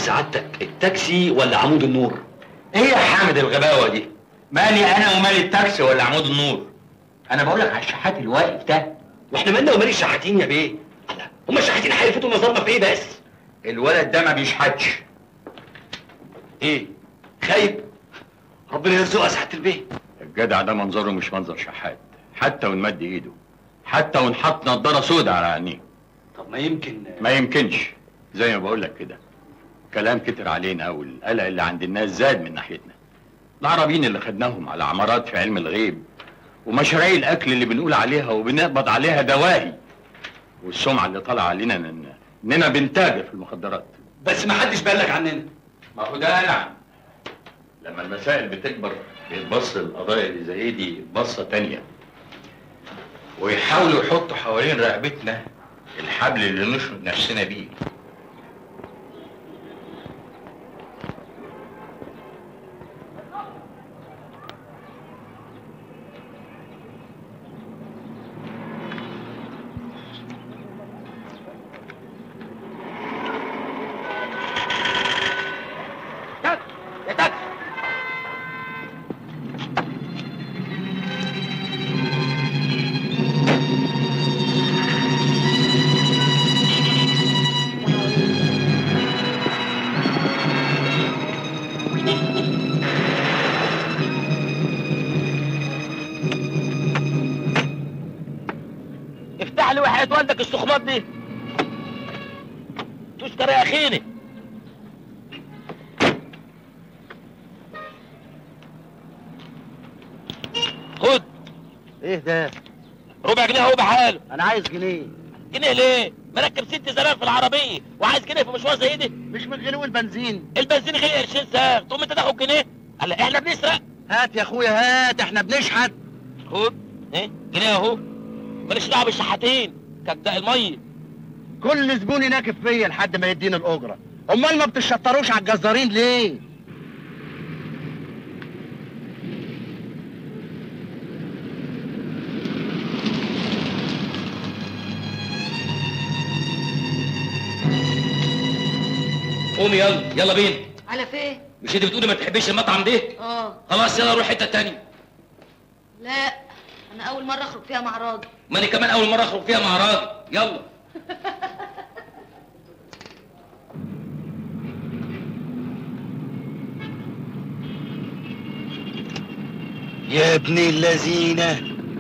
سعادتك التاكسي ولا عمود النور؟ ايه يا حامد الغباوه دي؟ مالي انا ومالي التاكسي ولا عمود النور؟ انا بقول لك على الشحات الواقف ده. واحنا مالنا ومال الشحاتين يا بيه؟ هما الشحاتين هيلفتوا نظرنا في ايه بس؟ الولد ده ما بيشحتش. ايه؟ خايب؟ ربنا يرزقه يا سعاده البيه. الجدع ده منظره مش منظر شحات، حتى وان مد ايده، حتى وان حط نضاره سودا على عينيه. طب ما يمكن ما يمكنش، زي ما بقول لك كده. كلام كتر علينا والقلق اللي عند الناس زاد من ناحيتنا. العربيين اللي خدناهم على عمارات في علم الغيب، ومشاريع الاكل اللي بنقول عليها وبنقبض عليها دواهي، والسمعه اللي طالعه علينا إن اننا بنتاجر في المخدرات. بس ما حدش بلغ عننا. ما هو ده نعم. لما المسائل بتكبر بيتبص القضايا اللي زي دي بصه تانيه، ويحاولوا يحطوا حوالين رقبتنا الحبل اللي نشرب نفسنا بيه. افتح لي وحياة والدك السخمات دي. تشكر يا اخيني. خد. ايه ده؟ ربع جنيه اهو بحاله. انا عايز جنيه. جنيه ليه؟ مركب ست زلال في العربية وعايز جنيه في مشوار زي دي؟ مش من غلو البنزين. البنزين غلي قرشين ساغ، تقوم انت تاخد جنيه؟ قال احنا بنسرق. هات يا اخويا هات، احنا بنشحت. خد. ايه؟ جنيه اهو. ماليش دعوة بالشحاتين، كبداء المية. كل زبون يناكف فيا لحد ما يديني الاجرة. امال ما بتشطروش على الجزارين ليه؟ قومي يلا يلا بينا. على فين؟ مش انت بتقولي ما تحبيش المطعم ده؟ اه. خلاص يلا نروح حته تانية. لا انا اول مرة اخرج فيها مع راجل. ما انا كمان اول مرة اخرج فيها مع راجل. يلا. يا ابن اللذينة.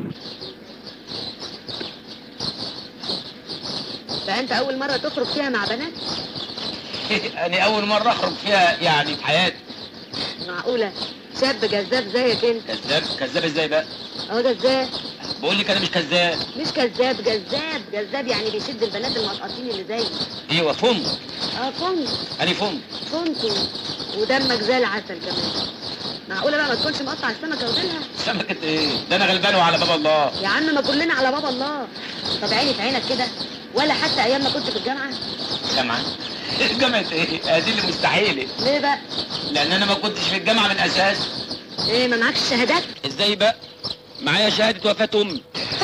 بقى انت اول مرة تخرج فيها مع بنات؟ انا اول مرة اخرج فيها يعني في حياتي. معقولة شاب جذاب زيك انت؟ كذاب؟ كذاب ازاي بقى؟ اهو جذاب. بقول لك انا مش كذاب. مش كذاب، جذاب جذاب يعني بيشد البنات المقطقطين اللي زيك. ايوه فندق. اه فندق. انا فندق. فندق ودمك زي العسل كمان. معقولة بقى ما تكونش مقطع السمكة وديلها؟ سمكة ايه؟ ده انا غلبان وعلى باب الله. يا عم ما كلنا على باب الله. طب عيني في عينك كده، ولا حتى ايام ما كنت في الجامعة؟ جامعة؟ جامعة ايه؟ دي اللي مستحيلة. ليه بقى؟ لان انا ما كنتش في الجامعة من الاساس. ايه ما معكش شهادات؟ ازاي بقى؟ معايا شهادة وفاة امي.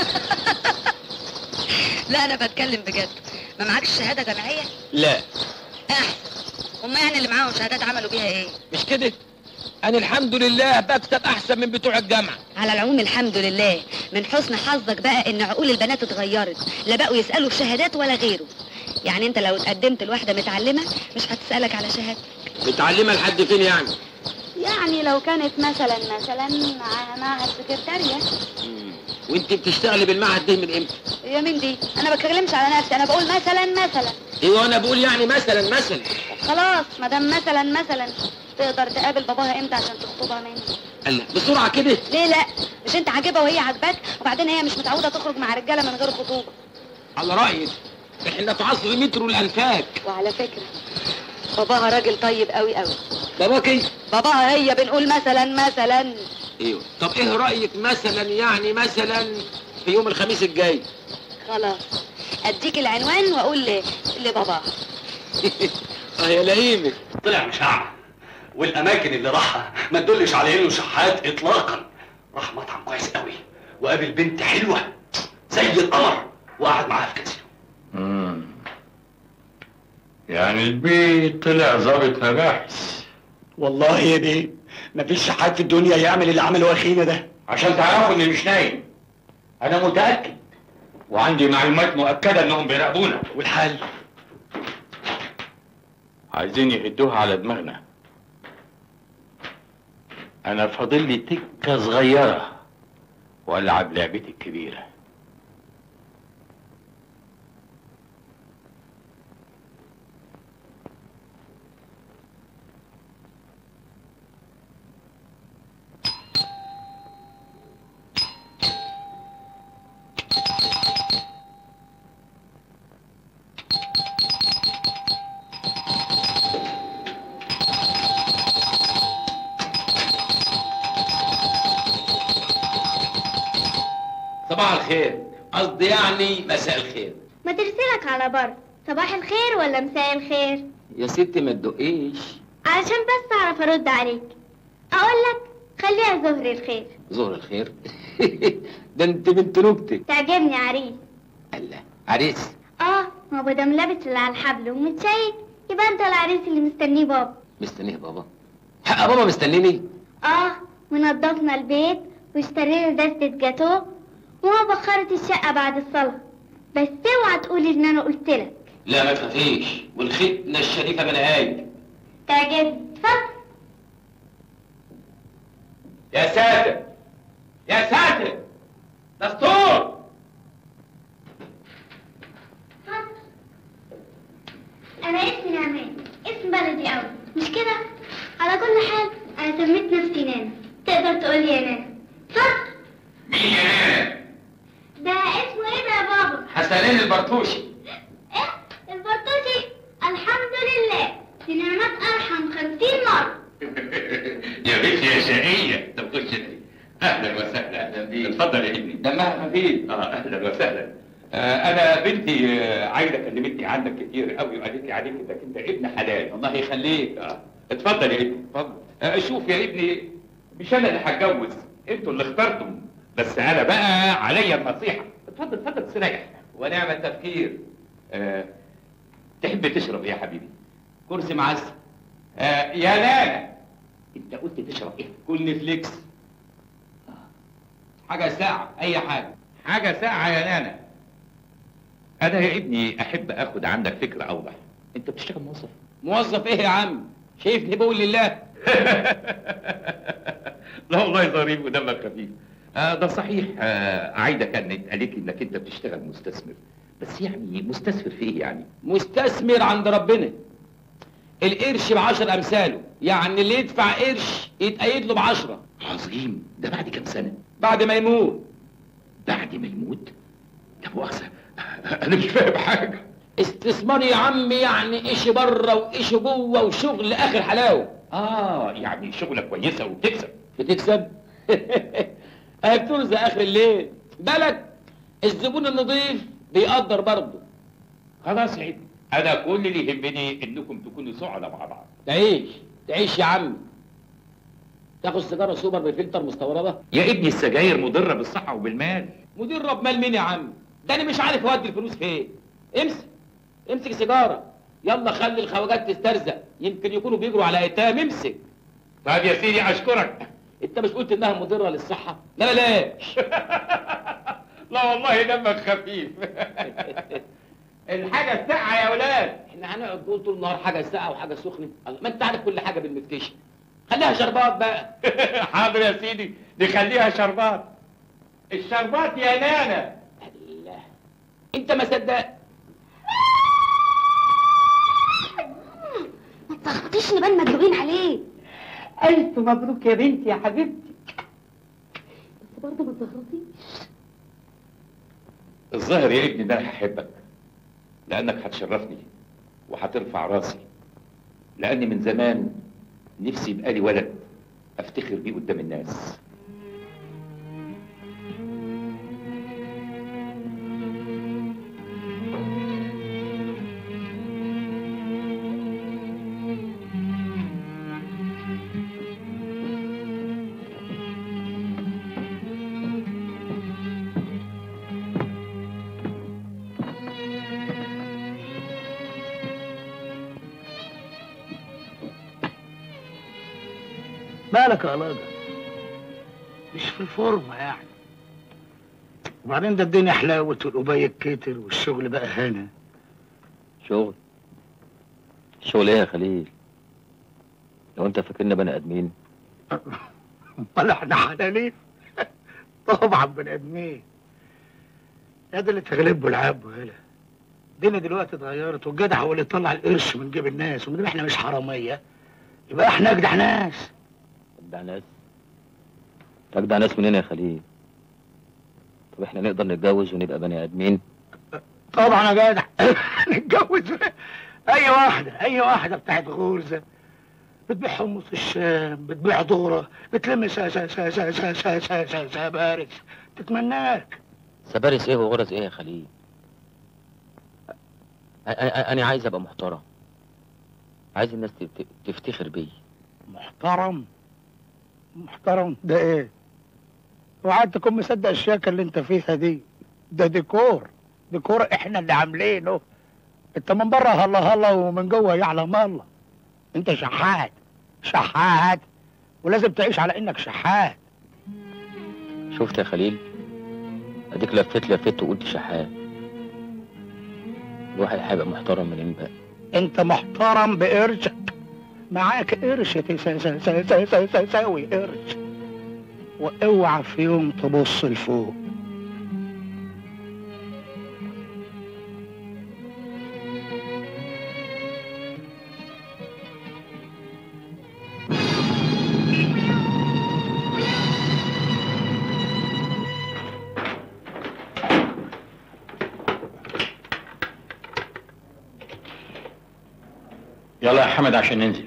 لا انا بتكلم بجد. ما معكش شهادة جامعية؟ لا. احسن. هما يعني اللي معاهم شهادات عملوا بيها ايه؟ مش كده؟ انا الحمد لله بكسب احسن من بتوع الجامعة. على العموم الحمد لله. من حسن حظك بقى ان عقول البنات اتغيرت، لا بقوا يسألوا في شهادات ولا غيره. يعني انت لو اتقدمت لواحدة متعلمة مش هتسألك على شهادة. متعلمة لحد فين يعني؟ يعني لو كانت مثلا مثلا مع معهد سكرتارية. وانت بتشتغلي بالمعهد ده من امتى؟ يا مين دي؟ انا ما بتكلمش على نفسي، انا بقول مثلا مثلا. ايوه انا بقول يعني مثلا مثلا. خلاص ما دام مثلا مثلا تقدر تقابل باباها امتى عشان تخطبها مني؟ الله بسرعة كده؟ ليه لا؟ مش انت عاجبها وهي عاجباك، وبعدين هي مش متعودة تخرج مع رجالة من غير خطوبة. على رأيك احنا في عصر مترو الانفاك. وعلى فكرة باباها راجل طيب قوي قوي. باباك ايه؟ باباها هي بنقول مثلا مثلا. ايوه طب ايه رأيك مثلا يعني مثلا في يوم الخميس الجاي؟ خلاص اديك العنوان واقول لي لباباها. اه يا لئيمة. طلع مشاع، والاماكن اللي راحها ما تدلش على انه شحات اطلاقا. راح مطعم كويس قوي وقابل بنت حلوه زي القمر وقعد معاها في كازينو. امم يعني البيت طلع ظابط مباحث. والله يا بيه مفيش حد في الدنيا يعمل اللي عمله اخينا ده. عشان تعرفوا اني مش نايم، انا متاكد وعندي معلومات مؤكده انهم بيراقبونا. والحل؟ عايزين يهدوها على دماغنا. انا فاضل لي تكه صغيره والعب لعبتي الكبيره. صباح الخير، قصدي يعني مساء الخير. ما ترسلك على بر، صباح الخير ولا مساء الخير؟ يا ستي ما تدقيش. علشان بس اعرف ارد عليك. اقول لك خليها ظهر الخير. ظهر الخير؟ ده انت بنت نكتة. تعجبني عريس. الله، عريس؟ اه، ما هو دام لابس اللي على الحبل ومتشيك يبقى انت العريس اللي مستنيه بابا. مستنيه بابا؟ حق بابا مستنيني؟ اه، ونضفنا البيت واشترينا دستة جاتوه وما بخرت الشقة بعد الصلاة. بس اوعى تقولي ان انا قلت لك. لا ما تخافيش، والختنة الشريفة من هاي. تعجبني، اتفضل. يا ساتر يا ساتر، دستور. انا اسمي نعمان، اسم بلدي قوي، مش كده؟ على كل حال انا سميت نفسي نانا، تقدر تقولي يا نانا. اتفضل. مين يا نانا؟ ده اسمه ايه ده يا بابا؟ حسنين البرتوشي. ايه البرتوشي؟ الحمد لله، دي نعمات ارحم خمسين مرة. يا بنتي يا شقية، طب خش لي. اهلا وسهلا. اهلا بيك. اتفضل يا ابني. دمها خفيف. اه اهلا وسهلا. آه انا بنتي آه عايده كلمتني عنك كتير قوي وقالت لي عليك انك انت ابن حلال. الله يخليك. اه اتفضل يا ابني اتفضل. آه شوف يا ابني، مش انا اللي هتجوز، انتوا اللي اخترتم، بس انا بقى عليا النصيحه. اتفضل اتفضل استريح. ونعم التفكير. آه تحب تشرب ايه يا حبيبي؟ كرسي معسل. آه يا نانا، انت قلت تشرب ايه؟ كل فليكس. حاجة ساعة، أي حاجة. حاجة ساعة يا نانا. أنا يا ابني أحب آخد عندك فكرة أوضح. أنت بتشتغل موظف؟ موظف إيه يا عم؟ شايفني بقول لله؟ لا والله ظريف ودمك خفيف. آه ده صحيح. آه عايدة كانت قالت لي إنك أنت بتشتغل مستثمر، بس يعني مستثمر في إيه يعني؟ مستثمر عند ربنا. القرش بعشر أمثاله، يعني اللي يدفع قرش يتأيد له بعشرة. عظيم. ده بعد كام سنة؟ بعد ما يموت. بعد ما يموت؟ لا مؤاخذة، أنا مش فاهم حاجة. استثمار يا عم، يعني إيش بره وإيش جوه وشغل آخر حلاوة. آه يعني شغلة كويسة وبتكسب. بتكسب؟ أهي بترزق آخر الليل. بالك الزبون النظيف بيقدر برضه. خلاص يا ابني، أنا كل اللي يهمني إنكم تكونوا سعداء مع بعض. تعيش تعيش يا عم. تاخد سيجاره سوبر بفلتر مستورده؟ يا ابني السجاير مضره بالصحه وبالمال. مضره بمال مين يا عم؟ ده انا مش عارف اودي الفلوس فين. امسك امسك سيجاره، يلا خلي الخواجات تسترزق، يمكن يكونوا بيجروا على ايتام. امسك. طيب يا سيدي اشكرك. انت مش قلت انها مضره للصحه؟ لا بلاش. لا والله دمك خفيف. الحاجه الساقعه يا ولاد. احنا هنقعد نقول طول النهار حاجه ساقعه وحاجه سخنه؟ ما انت عارف كل حاجه بالمفتشي. خليها شربات بقى. حاضر يا سيدي، نخليها شربات. الشربات يا نانا. الله، انت ما صدقت. ما تسخطيش نبان مدلوقين عليه. الف مبروك يا بنتي يا حبيبتي. بس برضه ما تزغرطيش. الظاهر يا ابني ده انا هحبك، لانك هتشرفني وهترفع راسي، لاني من زمان نفسي يبقى لي ولد افتخر بيه قدام الناس. مالك يا لاجة؟ مش في الفورمة يعني. وبعدين ده الدنيا حلاوت والقباية كتر والشغل بقى هنا. شغل؟ شغل ايه يا خليل؟ لو انت فاكرنا بني ادمين. امال احنا حلالين؟ طبعا بني ادمين. يا ده اللي تغلبه العاب وهلا. الدنيا دلوقتي اتغيرت والجدع هو اللي يطلع القرش من جيب الناس، ومن احنا مش حراميه يبقى احنا اجدع ناس. اجدع ناس؟ اجدع ناس منين يا خليل؟ طب احنا نقدر نتجوز ونبقى بني ادمين؟ طبعا يا جدع. نتجوز اي واحده، اي واحده بتاعت غرزه بتبيع حمص الشام، بتبيع ذره، بتلم سا سا سا سا سا سا سا سا سبارس، تتمناك. سبارس ايه وغرز ايه يا خليل؟ انا عايز ابقى محترم، عايز الناس تفتخر بيا. محترم؟ محترم ده ايه؟ وقعد تكون مصدق الشياكه اللي انت فيها دي. ده ديكور، ديكور احنا اللي عاملينه. انت من بره هلا هلا ومن جوه يعلم الله. انت شحات شحات ولازم تعيش على انك شحات. شفت يا خليل؟ اديك لفيت لفيت وقلت شحات. الواحد هيبقى محترم منين بقى؟ انت محترم بقرشك، معاك قرش تساوي قرش، واوعى في يوم تبص لفوق. يلا يا حمد عشان ننزل.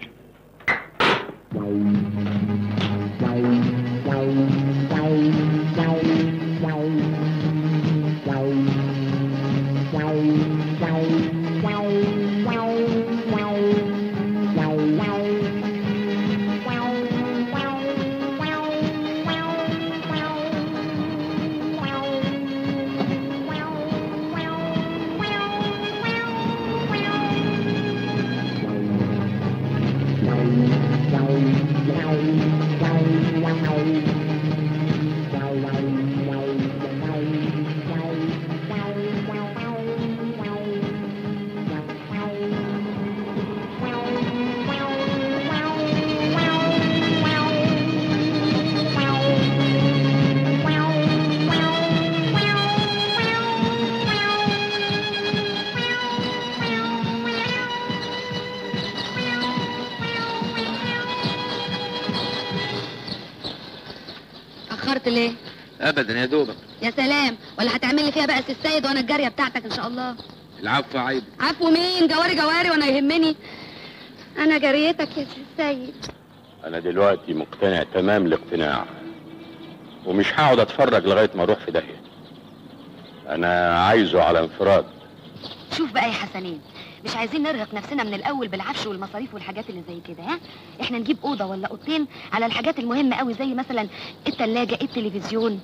اتأخرت ليه؟ ابدا يا دوبك. يا سلام، ولا هتعمل لي فيها بقى سي السيد وانا الجاريه بتاعتك ان شاء الله. العفو عيب. عفو مين؟ جواري جواري وانا يهمني انا جاريتك يا سي السيد. انا دلوقتي مقتنع تمام الاقتناع، ومش هقعد اتفرج لغايه ما اروح في داهيه. انا عايزه على انفراد. شوف بقى يا حسنين، مش عايزين نرهق نفسنا من الاول بالعفش والمصاريف والحاجات اللي زي كده. ها احنا نجيب اوضه ولا اوضتين على الحاجات المهمه قوي، زي مثلا التلاجة، التلفزيون.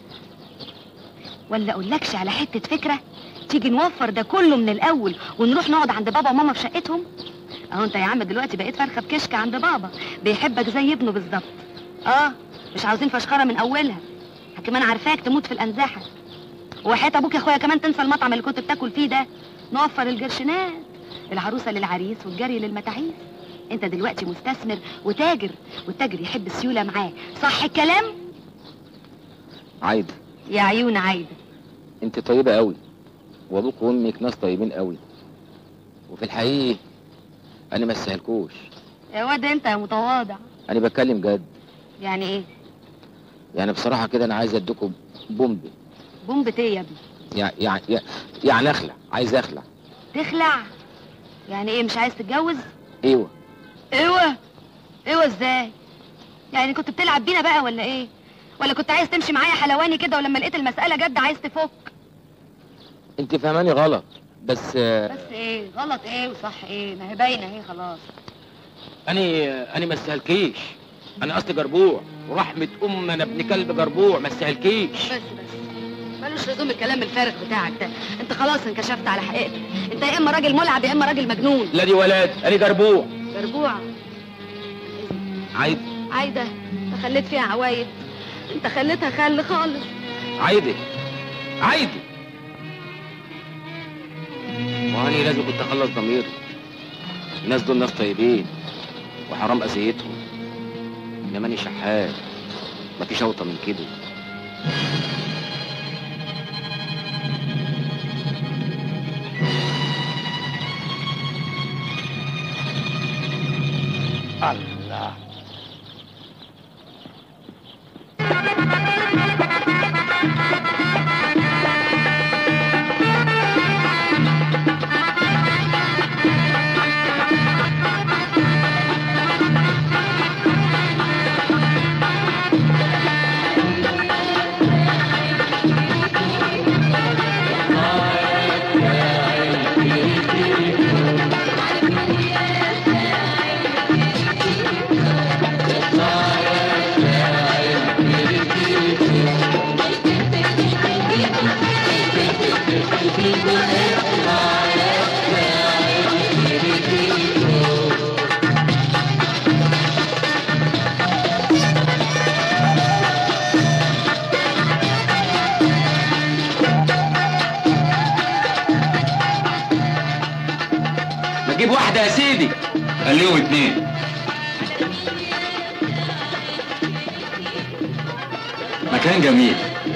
ولا اقولكش على حته فكره، تيجي نوفر ده كله من الاول ونروح نقعد عند بابا وماما في شقتهم. اهو انت يا عم دلوقتي بقيت فرخه بكشك عند بابا، بيحبك زي ابنه بالظبط. اه مش عاوزين فشخره من اولها، كمان عارفاك تموت في الانزاحه. وحياة ابوك يا اخويا كمان تنسى المطعم اللي كنت بتاكل فيه ده. نوفر الجرشنات، العروسه للعريس والجري للمتاعيس. انت دلوقتي مستثمر وتاجر، والتاجر يحب السيوله معاه، صح الكلام؟ عايده يا عيون عايده، انت طيبه قوي، وابوك وامك ناس طيبين قوي، وفي الحقيقه انا ما استاهلكوش. يا واد انت يا متواضع. انا بتكلم جد. يعني ايه؟ يعني بصراحه كده انا عايز اديكم بومب. بومبة ايه يا ابني؟ يعني يعني يعني اخلع، عايز اخلع. تخلع؟ يعني ايه، مش عايز تتجوز؟ ايوه. ايوه؟ ايوه ازاي؟ يعني كنت بتلعب بينا بقى ولا ايه؟ ولا كنت عايز تمشي معايا حلواني كده ولما لقيت المسألة جد عايز تفك؟ انت فهماني غلط، بس بس ايه؟ غلط ايه وصح ايه؟ ما هي باينة اهي خلاص. انا انا ما استهلكيش، انا اصلي جربوع، ورحمة ام انا ابن كلب جربوع، ما استهلكيش. بس بس ملوش لزوم الكلام الفارغ بتاعك ده، انت خلاص انكشفت على حقيقتك، انت يا اما راجل ملعب يا اما راجل مجنون. لا دي ولاد، انا جربوع. جربوع؟ عايز عايده انت خليت فيها عوايد، انت خليتها خل خالص. عايده عايده وهاني لازم كنت اخلص ضميري. الناس دول ناس طيبين وحرام اذيتهم، انما انا شحات مفيش اوطى من كده. الله نجيب واحدة يا سيدي. خليهم اتنين. مكان جميل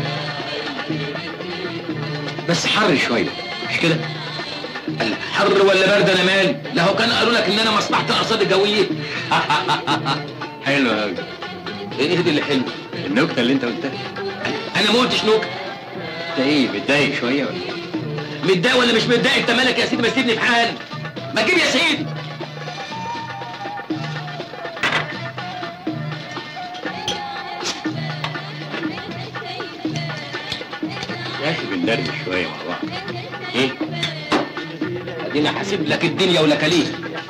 بس حر شوية مش كده؟ حر ولا برد انا مالي؟ لا هو كان قالوا لك ان انا مصلحة الارصاد الجوية. حلو قوي. ايه دي اللي حلو؟ النكتة اللي انت قلتها. انا ما قلتش نكتة. انت ايه متضايق شوية ولا ايه؟ متضايق ولا مش متضايق؟ انت مالك يا سيدي؟ ما سيبني في حالي. ما تجيب يا سيدي. يا اخي بندردش شوية مع بعض. ايه؟ ادينا هسيب لك الدنيا ولكاليك.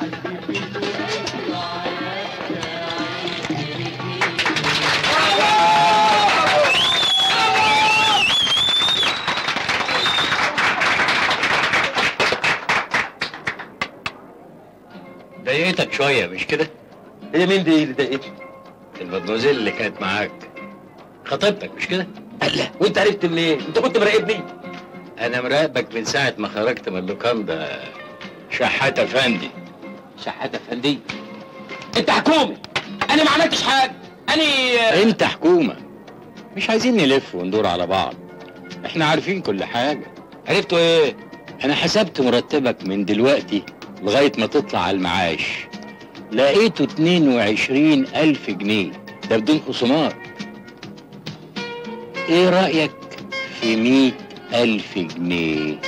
ضايقتك شوية مش كده؟ هي مين دي اللي ضايقتني؟ المدموزيل اللي كانت معاك خطيبتك مش كده؟ لا وانت عرفت منين؟ انت كنت مراقبني؟ انا مراقبك من ساعة ما خرجت من اللوكاندا. شحات افندي. شحات افندي؟ انت حكومة. انا ما عملتش حاجة. انا انت حكومة. مش عايزين نلف وندور على بعض. احنا عارفين كل حاجة. عرفتوا ايه؟ انا حسبت مرتبك من دلوقتي لغاية ما تطلع على المعاش. لقيته اتنين وعشرين الف جنيه ده بدون خصومات. ايه رأيك في مية الف جنيه؟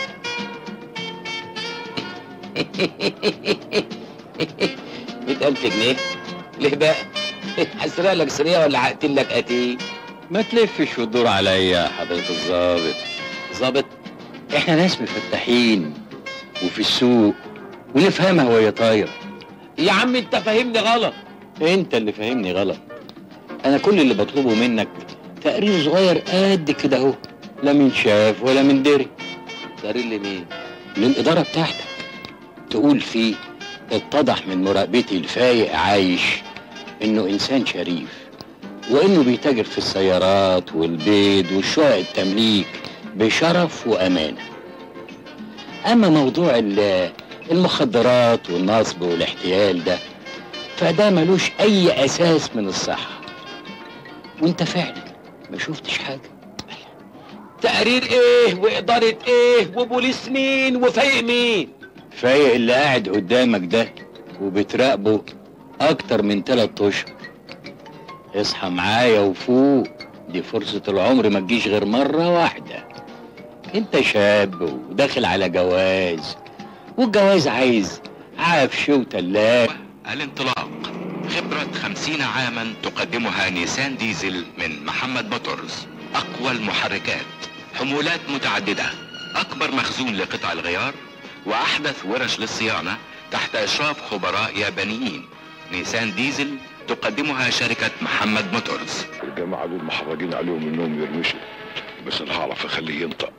مية الف جنيه؟ ليه بقى؟ هسرق لك سرية ولا هقتل لك قتيل؟ ما تلفش وتدور عليا يا حضرة الظابط. ظابط؟ احنا ناس مفتحين وفي السوق ونفهمها وهي طايرة. يا عم انت فاهمني غلط. انت اللي فاهمني غلط. انا كل اللي بطلبه منك تقرير صغير قد كده اهو، لا من شاف ولا من دري. تقرير لمين؟ للإدارة بتاعتك. تقول فيه اتضح من مراقبتي الفايق عايش انه انسان شريف، وانه بيتاجر في السيارات والبيض والشقق التمليك بشرف وامانه. اما موضوع المخدرات والنصب والاحتيال ده فده ملوش اي اساس من الصحه، وانت فعلا ما شفتش حاجه. تقرير ايه واداره ايه وبوليس مين وفايق مين؟ فايق اللي قاعد قدامك ده وبتراقبه اكتر من تلات اشهر. اصحى معايا وفوق، دي فرصة العمر ما تجيش غير مرة واحدة. انت شاب وداخل على جواز، والجواز عايز عفش وتلاجة. الانطلاق. خبرة خمسين عاما تقدمها نيسان ديزل من محمد موتورز. أقوى المحركات، حمولات متعددة، أكبر مخزون لقطع الغيار، وأحدث ورش للصيانة تحت إشراف خبراء يابانيين. نيسان ديزل تقدمها شركة محمد موتورز. الجماعة دول محرجين عليهم انهم يرمشوا، بس انا هعرف اخليه ينطق.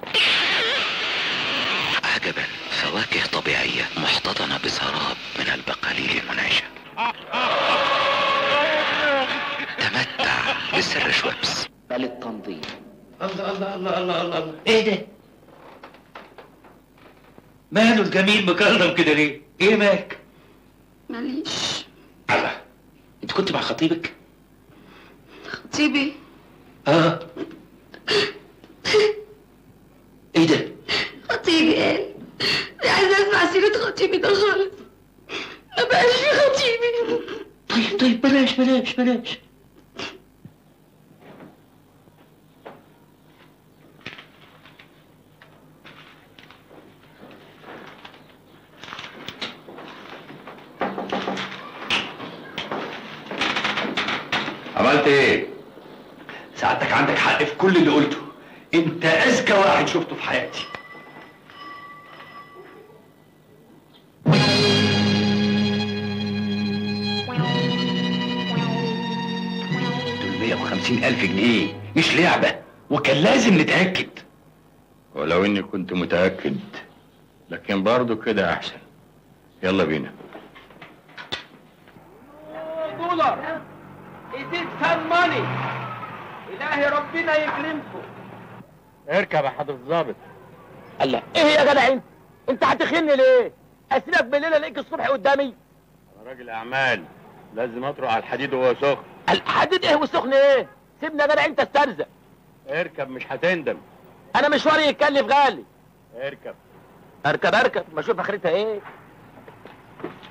عجبا، فواكه طبيعية محتضنة بسراب من البقاليل المنعشة. للسر شويبس. بل التنظيم. الله الله الله الله الله الله ايه ده؟ ماله الجميل مكرم كده ليه؟ ايه مالك؟ ماليش. الله انت كنت مع خطيبك؟ خطيبي؟ اه ايه ده؟ خطيبي قال مش عايزه اسمع سيره خطيبي ده خالص. ما بقاش في خطيبي. طيب طيب بلاش بلاش بلاش. عملت ايه؟ سعادتك عندك حق في كل اللي قلته. انت اذكى واحد شفته في حياتي. دول مية وخمسين ألف جنيه مش لعبة، وكان لازم نتأكد. ولو اني كنت متأكد، لكن برضه كده احسن. يلا بينا. دولار ايديك سان ماني. الهي ربنا يكرمكم. اركب يا حضرة الظابط. الله ايه يا جدع انت؟ انت هتخني ليه؟ اسيبك بالليل الاقيك الصبح قدامي. انا راجل اعمال، لازم اطرق على الحديد وهو سخن. الحديد ايه والسخن ايه؟ سيبني يا جدع انت استرزق. اركب مش هتندم. انا مشواري يتكلف غالي. اركب. اركب اركب ما اشوف اخرتها ايه.